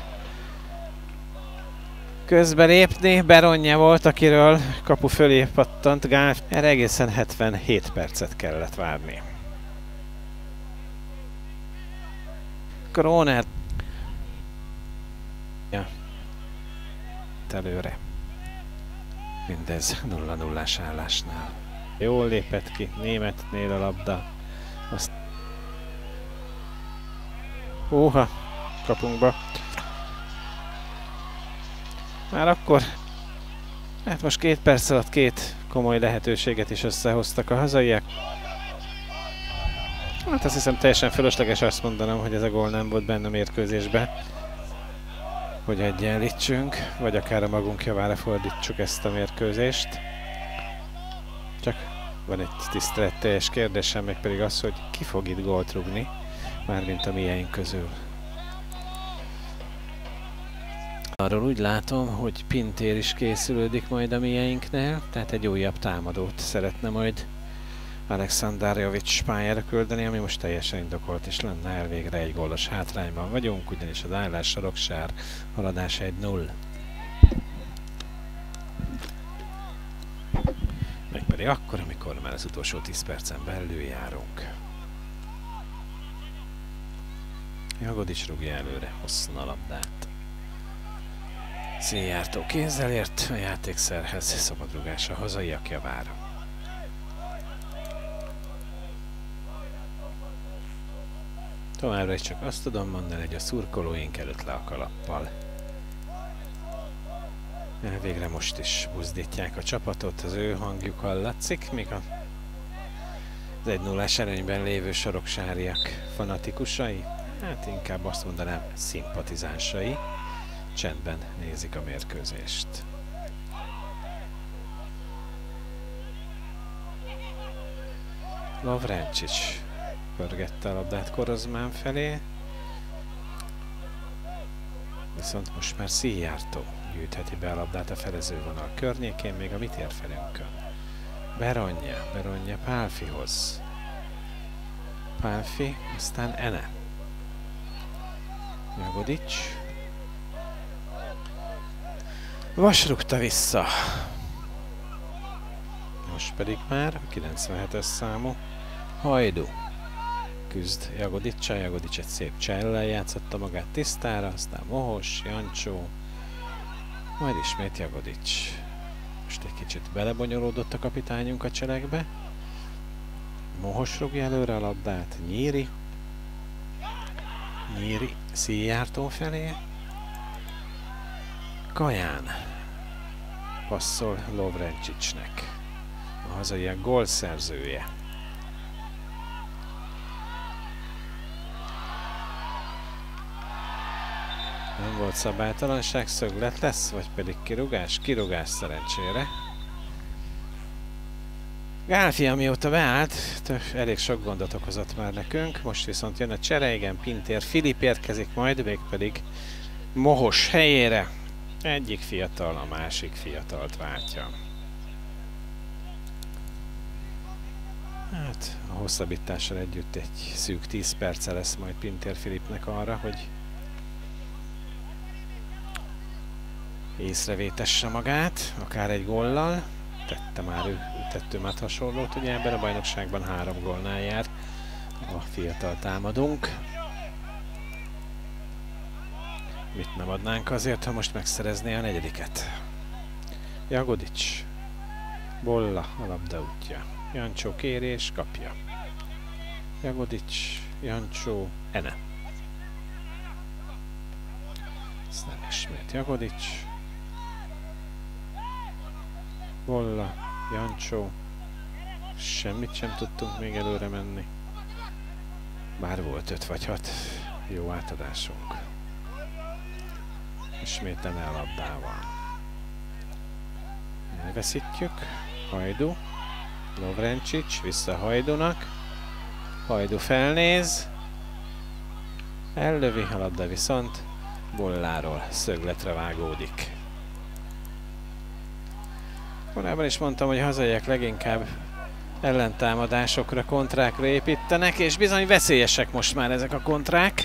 közbelépni. Beronja volt, akiről kapu fölé pattant Gál. Erre egészen hetvenhét percet kellett várni. Króner. Ja. Előre. Mindez nulla nullás állásnál. Jól lépett ki Németnél a labda. Azt... Húha, kapunkba. Már akkor, hát most két perc alatt két komoly lehetőséget is összehoztak a hazaiak. Hát azt hiszem teljesen fölösleges azt mondanom, hogy ez a gól nem volt benne a mérkőzésben. hogy egyenlítsünk, vagy akár a magunk javára fordítsuk ezt a mérkőzést. Csak van egy tiszteletteljes kérdésem, meg pedig az, hogy ki fog itt gólt rúgni, mármint a mieink közül. Arról úgy látom, hogy Pintér is készülődik majd a mieinknél, tehát egy újabb támadót szeretne majd Alexandárjovics pályára küldeni, ami most teljesen indokolt is lenne, elvégre egy gólos hátrányban vagyunk, ugyanis az állás Soroksár haladás egy null. Mégpedig akkor, amikor már az utolsó tíz percen belül járunk. Jagodics rúgja előre hosszan a labdát. Széjjártó kézzel ért a játékszerhez, szabadrugás a hazaiak javára. Továbbra is csak azt tudom mondani, hogy a szurkolóink előtt le a kalappal. Elvégre most is buzdítják a csapatot, az ő hangjuk hallatszik, míg a az egy nullás előnyben lévő soroksáriak fanatikusai, hát inkább azt mondanám szimpatizánsai, csendben nézik a mérkőzést. Lovrencsics pörgette a labdát Korozmán felé, viszont most már Szijjártó gyűjtheti be a labdát a felezővonal környékén, még a mi térfelünkön. Beronja, Beronja Pálfihoz. Pálfi, aztán Ene. Jagodics. Vas rúgta vissza. Most pedig már a kilencvenhetes számú Hajdu küzd Jagodicsal. Jagodics egy szép csellel játszotta magát tisztára, aztán Mohos, Jancsó, majd ismét Jagodics. Most egy kicsit belebonyolódott a kapitányunk a cselekbe. Mohos rúgja előre a labdát, Nyíri. Nyíri Szijjártó felé. Kaján passzol Lovrencsicsnek, a hazaiak gólszerzője. Nem volt szabálytalanság, szöglet lesz, vagy pedig kirugás? Kirugás szerencsére. Gálfi, amióta beállt, elég sok gondot okozott már nekünk, most viszont jön a csere, igen, Pintér Filip érkezik majd, mégpedig Mohos helyére. Egyik fiatal a másik fiatalt váltja. Hát a hosszabbítással együtt egy szűk tíz perce lesz majd Pintér Filipnek arra, hogy észrevétesse magát, akár egy góllal. Tette már ő, tett ő már hasonlót, ugye ebben a bajnokságban három gólnál jár a fiatal támadónk. Mit nem adnánk azért, ha most megszerezné a negyediket? Jagodics. Bolla a labda útja. Jancsó kérés, kapja. Jagodics, Jancsó, Ene. Aztán ismét Jagodics. Bolla, Jancsó. Semmit sem tudtunk még előre menni. Bár volt öt vagy hat jó átadásunk. Ismét Ene a labdával. Elveszítjük. Hajdu. Lovrencsics vissza Hajdunak. Hajdu felnéz. Ellövi a labda, viszont Bolláról szögletre vágódik. Korábban is mondtam, hogy a hazaiak leginkább ellentámadásokra, kontrákra építenek, és bizony veszélyesek most már ezek a kontrák.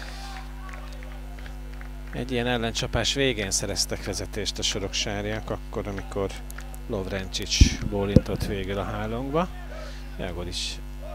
Egy ilyen ellencsapás végén szereztek vezetést a soroksáriak, akkor, amikor Lovrencsics bólintott végül a hálónkba. Jagodics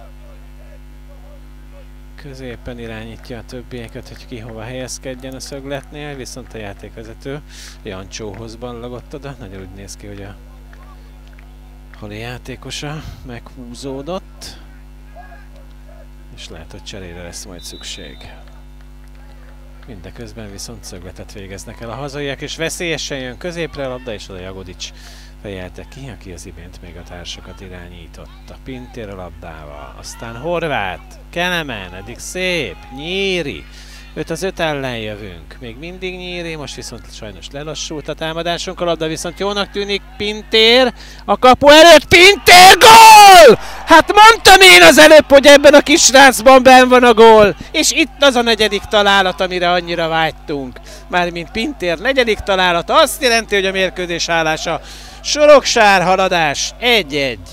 középen irányítja a többieket, hogy ki hova helyezkedjen a szögletnél, viszont a játékvezető Jancsóhoz ballagott oda. Nagyon úgy néz ki, hogy a hali játékosa meghúzódott, és lehet, hogy cserére lesz majd szükség. Mindeközben viszont szögletet végeznek el a hazaiak, és veszélyesen jön középre a labda, és oda Jagodics fejelte ki, aki az imént még a társakat irányította. Pintér a labdával, aztán Horváth, Kelemen, eddig szép, Nyíri, öt az öt ellen jövünk. Még mindig Nyíri, most viszont sajnos lelassult a támadásunk, a labda viszont jónak tűnik. Pintér, a kapu előtt, Pintér, gól! Hát mondtam én az előbb, hogy ebben a kis rácban benn van a gól. És itt az a negyedik találat, amire annyira vágytunk. Mármint Pintér negyedik találata, azt jelenti, hogy a mérkőzés állása Soroksár haladás egy-egy.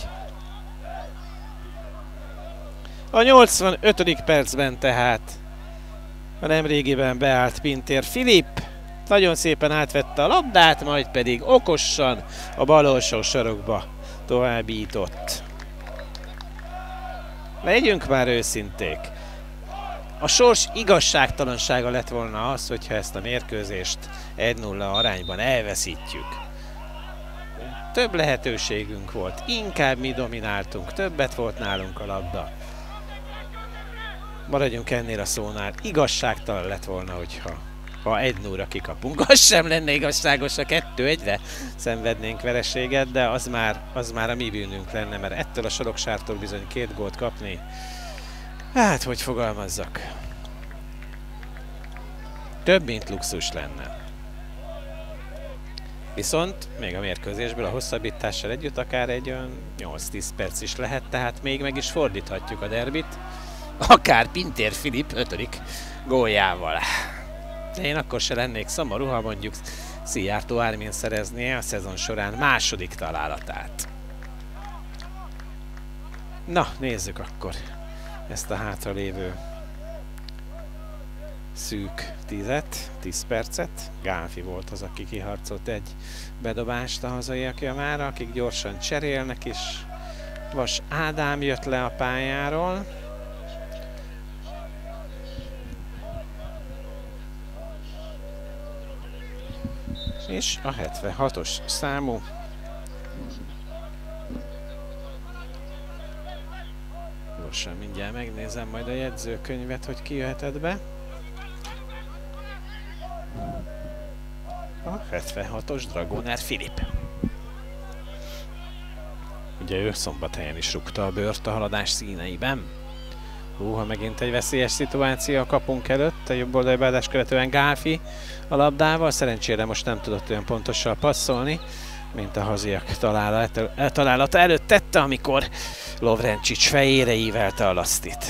A nyolcvanötödik percben tehát a nemrégiben beállt Pintér Filip nagyon szépen átvette a labdát, majd pedig okosan a bal alsó sarokba továbbított. Legyünk már őszinték. A sors igazságtalansága lett volna az, hogyha ezt a mérkőzést egy nulla arányban elveszítjük. Több lehetőségünk volt, inkább mi domináltunk, többet volt nálunk a labda. Maradjunk ennél a szónál, igazságtalan lett volna, hogyha ha egy nulla kikapunk. Az sem lenne igazságos, a kettő egyre szenvednénk vereséget, de az már, az már a mi bűnünk lenne, mert ettől a Soroksártól bizony két gólt kapni. Hát, hogy fogalmazzak. Több, mint luxus lenne. Viszont még a mérkőzésből a hosszabbítással együtt akár egy olyan nyolc-tíz perc is lehet, tehát még meg is fordíthatjuk a derbit. Akár Pintér Filip ötödik góljával. De én akkor se lennék szomorú, ha mondjuk Szijjártó Ármin szerezné a szezon során második találatát. Na, nézzük akkor ezt a hátralévő szűk tízet, tíz percet. Gálfi volt az, aki kiharcolt egy bedobást a hazaiak javára, akik gyorsan cserélnek, és Vas Ádám jött le a pályáról. És a hetvenhatos számú gyorsan mindjárt megnézem majd a jegyzőkönyvet, hogy ki jöhetett be. A hetvenhatos Dragoner Filip. Ugye ő Szombathelyen is rúgta a bőrt a haladás színeiben. Húha, megint egy veszélyes szituáció a kapunk előtt, a jobb oldali beadást követően Gálfi a labdával, szerencsére most nem tudott olyan pontosan passzolni, mint a haziak találata előtt tette, amikor Lovrencsics fejére ívelte a lasztit.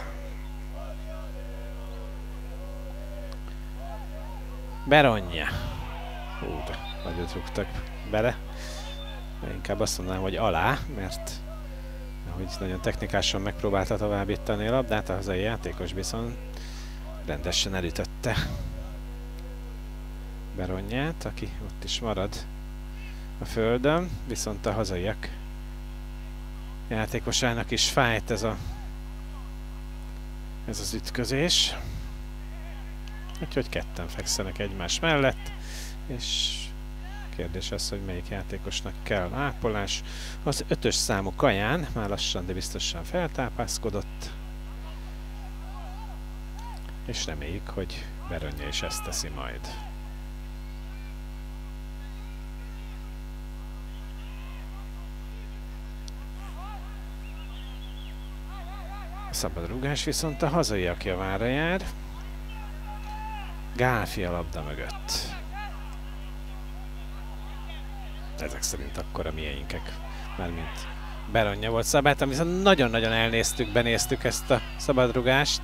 Beronja. Hú, de nagyot rúgtak bele. Inkább azt mondanám, hogy alá, mert hogy nagyon technikásan megpróbálta továbbítani a labdát, a hazai játékos viszont rendesen elütötte Beronyát, aki ott is marad a földön, viszont a hazaiak játékosának is fájt ez, a, ez az ütközés. Úgyhogy ketten fekszenek egymás mellett, és kérdés az, hogy melyik játékosnak kell ápolás. Az ötös számú Kaján már lassan, de biztosan feltápászkodott. És reméljük, hogy Beronja is ezt teszi majd. A szabad rúgás viszont a hazaiak javára jár. Gálfi a labda mögött. Ezek szerint akkor a mieinkek, mármint Beronja volt szabálytalan, viszont nagyon-nagyon elnéztük, benéztük ezt a szabadrugást.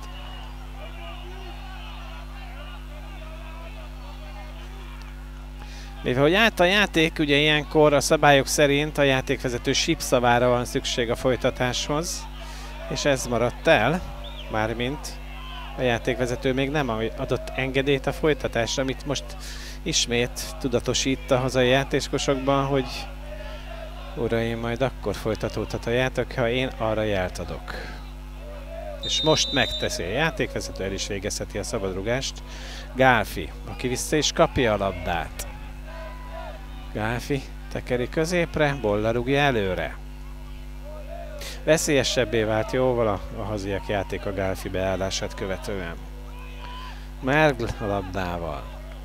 Mivel hogy állt a játék, ugye ilyenkor a szabályok szerint a játékvezető sípszavára van szükség a folytatáshoz, és ez maradt el, mármint a játékvezető még nem adott engedélyt a folytatásra, amit most ismét tudatosít a hazai játékosokban, hogy uraim, majd akkor folytatódhat a játék, ha én arra jelt adok. És most megteszi a játékvezető, el is végezheti a szabadrugást. Gálfi, aki vissza is kapja a labdát. Gálfi tekeri középre, Bolla rúgja előre. Veszélyesebbé vált jóval a, a haziak játék a Gálfi beállását követően. Mergl a labdával.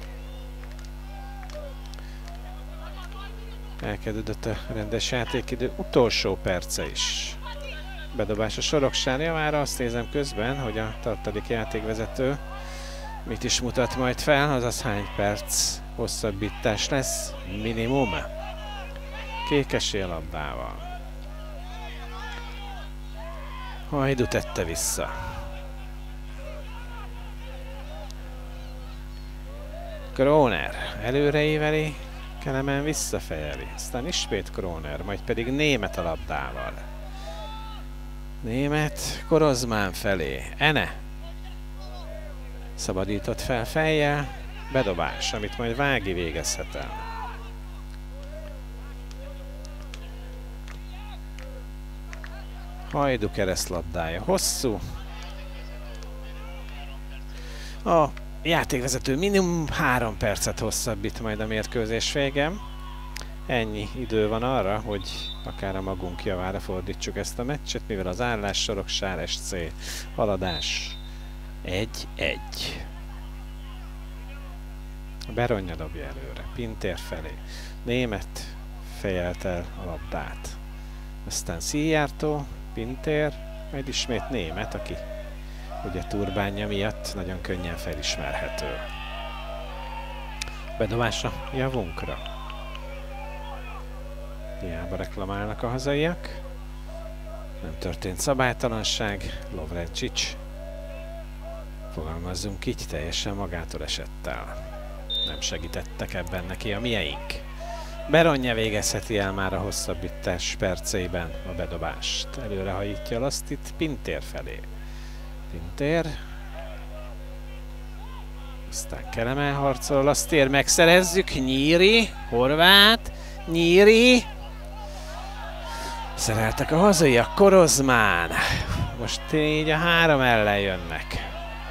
Elkezdődött a rendes játékidő utolsó perce is. Bedobás a Soroksár javára, azt nézem közben, hogy a tartalék játékvezető Mit is mutat majd fel, azaz hány perc hosszabbítás lesz minimum. Kékesé labdával. Hajdu tette vissza. Króner előreíveli, Kelemen visszafejeli, aztán ismét Króner, majd pedig Német a labdával. Német Korozmán felé, Ene szabadított fel fejjel, bedobás, amit majd Vági végezhet el. Hajdu keresztlabdája hosszú. A játékvezető minimum három percet hosszabbít majd a mérkőzés végén. Ennyi idő van arra, hogy akár a magunk javára fordítsuk ezt a meccset, mivel az állássorok Sáres C haladás egy egy. Beronja dobja előre, Pintér felé. Német fejelt el a labdát. Aztán Szijjártó, Pintér, majd ismét Német, aki ugye turbánja miatt nagyon könnyen felismerhető. Bedobása javunkra. Hiába reklamálnak a hazaiak. Nem történt szabálytalanság. Lovrencsics, fogalmazzunk így, teljesen magától esett el. Nem segítettek ebben neki a mieink. Beronja végezheti el már a hosszabbítás perceiben a bedobást. Előrehajítja a lasztit Pintér felé. Pintér. Aztán Kelemen harcol a lasztér, megszerezzük. Nyíri, Horváth, Nyíri. Szereltek a hazaiak, Korozmán. Most így a három ellen jönnek.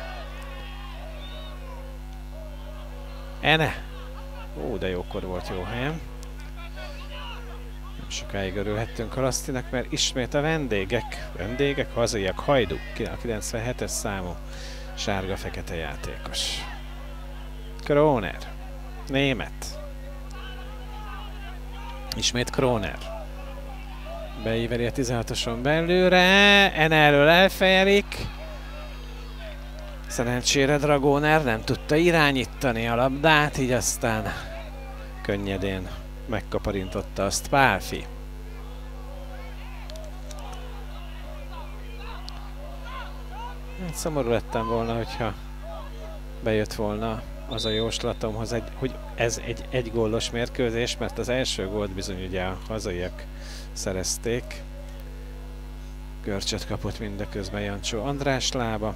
Ene. Ó, de jókor volt, jó helyen. Nem sokáig örülhettünk a lasztinak, mert ismét a vendégek, vendégek, hazaiak, Hajdu, a kilencvenhetes számú sárga-fekete játékos. Króner, Német. Ismét Króner. Beíveli a tizenhatoson belőle, Ene elől elfejelik. Szerencsére Dragóner nem tudta irányítani a labdát, így aztán könnyedén megkaparintotta azt Pálfi. Hát szomorú lettem volna, hogyha bejött volna az a jóslatomhoz, egy, hogy ez egy egygólos mérkőzés, mert az első gólt bizony ugye a hazaiak szerezték. Görcsöt kapott mindeközben Jancsó András lába.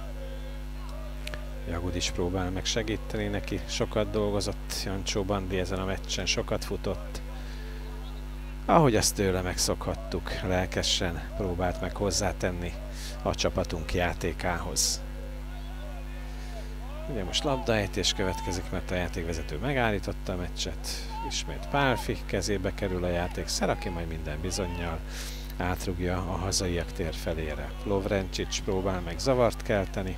Jagud is próbál meg segíteni neki, sokat dolgozott Jancsó Bandi ezen a meccsen, sokat futott. Ahogy azt tőle megszokhattuk, lelkesen próbált meg hozzátenni a csapatunk játékához. Ugye most labdaejtés következik, mert a játékvezető megállította a meccset. Ismét Pálfi kezébe kerül a játékszer, aki majd minden bizonnyal átrugja a hazaiak tér felére. Lovrencsics próbál meg zavart kelteni.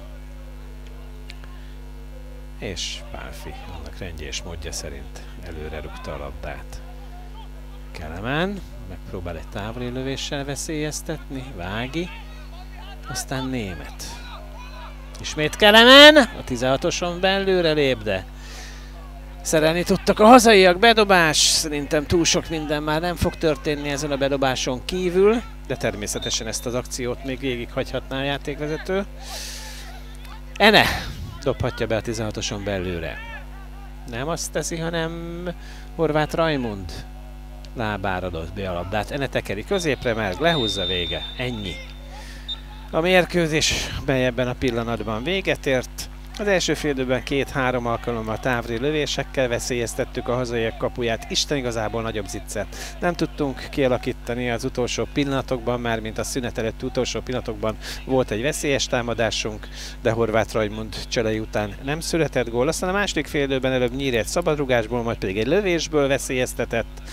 És Pálfi annak rendje és módja szerint előre rúgta a labdát. Kelemen megpróbál egy távoli lövéssel veszélyeztetni, Vági, aztán Német. Ismét Kelemen, a tizenhatoson belőle lép, de szerelni tudtak a hazaiak. Bedobás, szerintem túl sok minden már nem fog történni ezen a bedobáson kívül, de természetesen ezt az akciót még végighagyhatná a játékvezető. Ene dobhatja be a tizenhatoson belőle. Nem azt teszi, hanem Horváth Rajmund lábára dob be a labdát. Ene tekeri középre, meg lehúzza, vége. Ennyi. A mérkőzés ebben a pillanatban véget ért. Az első félidőben két-három alkalommal távoli lövésekkel veszélyeztettük a hazaiak kapuját. Isten igazából nagyobb ziccert nem tudtunk kialakítani az utolsó pillanatokban, már mint a szünet előtti utolsó pillanatokban volt egy veszélyes támadásunk, de Horváth Rajmund cselei után nem született gól. Aztán a második félidőben előbb Nyíri egy szabadrugásból, majd pedig egy lövésből veszélyeztetett.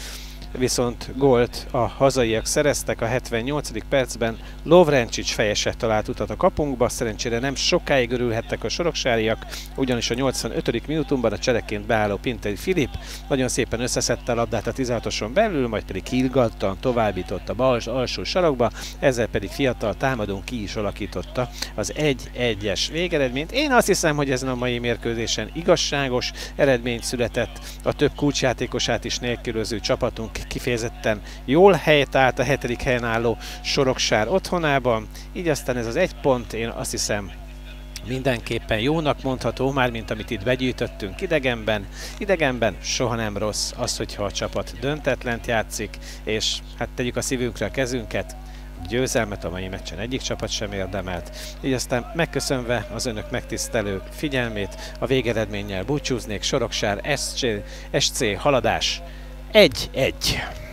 viszont gólt a hazaiak szereztek a hetvennyolcadik percben. Lovrencsics fejese talált utat a kapunkba, szerencsére nem sokáig örülhettek a soroksáriak, ugyanis a nyolcvanötödik minutumban a csereként beálló Pinteri Filip nagyon szépen összeszedte a labdát a tizenhatoson belül, majd pedig hílgattan továbbított a bal alsó sarokba, ezzel pedig fiatal támadón ki is alakította az egy egyes végeredményt. Én azt hiszem, hogy ezen a mai mérkőzésen igazságos eredmény született, a több kulcsjátékosát is nélkülöző csapatunk kifejezetten jól helyt állt a hetedik helyen álló Soroksár otthonában, így aztán ez az egy pont, én azt hiszem, mindenképpen jónak mondható, mármint amit itt begyűjtöttünk idegenben. Idegenben soha nem rossz az, hogyha a csapat döntetlent játszik, és hát tegyük a szívünkre a kezünket, győzelmet a mai meccsen egyik csapat sem érdemelt. Így aztán megköszönve az önök megtisztelő figyelmét, a végeredménnyel búcsúznék. Soroksár es cé, es cé haladás egy egy.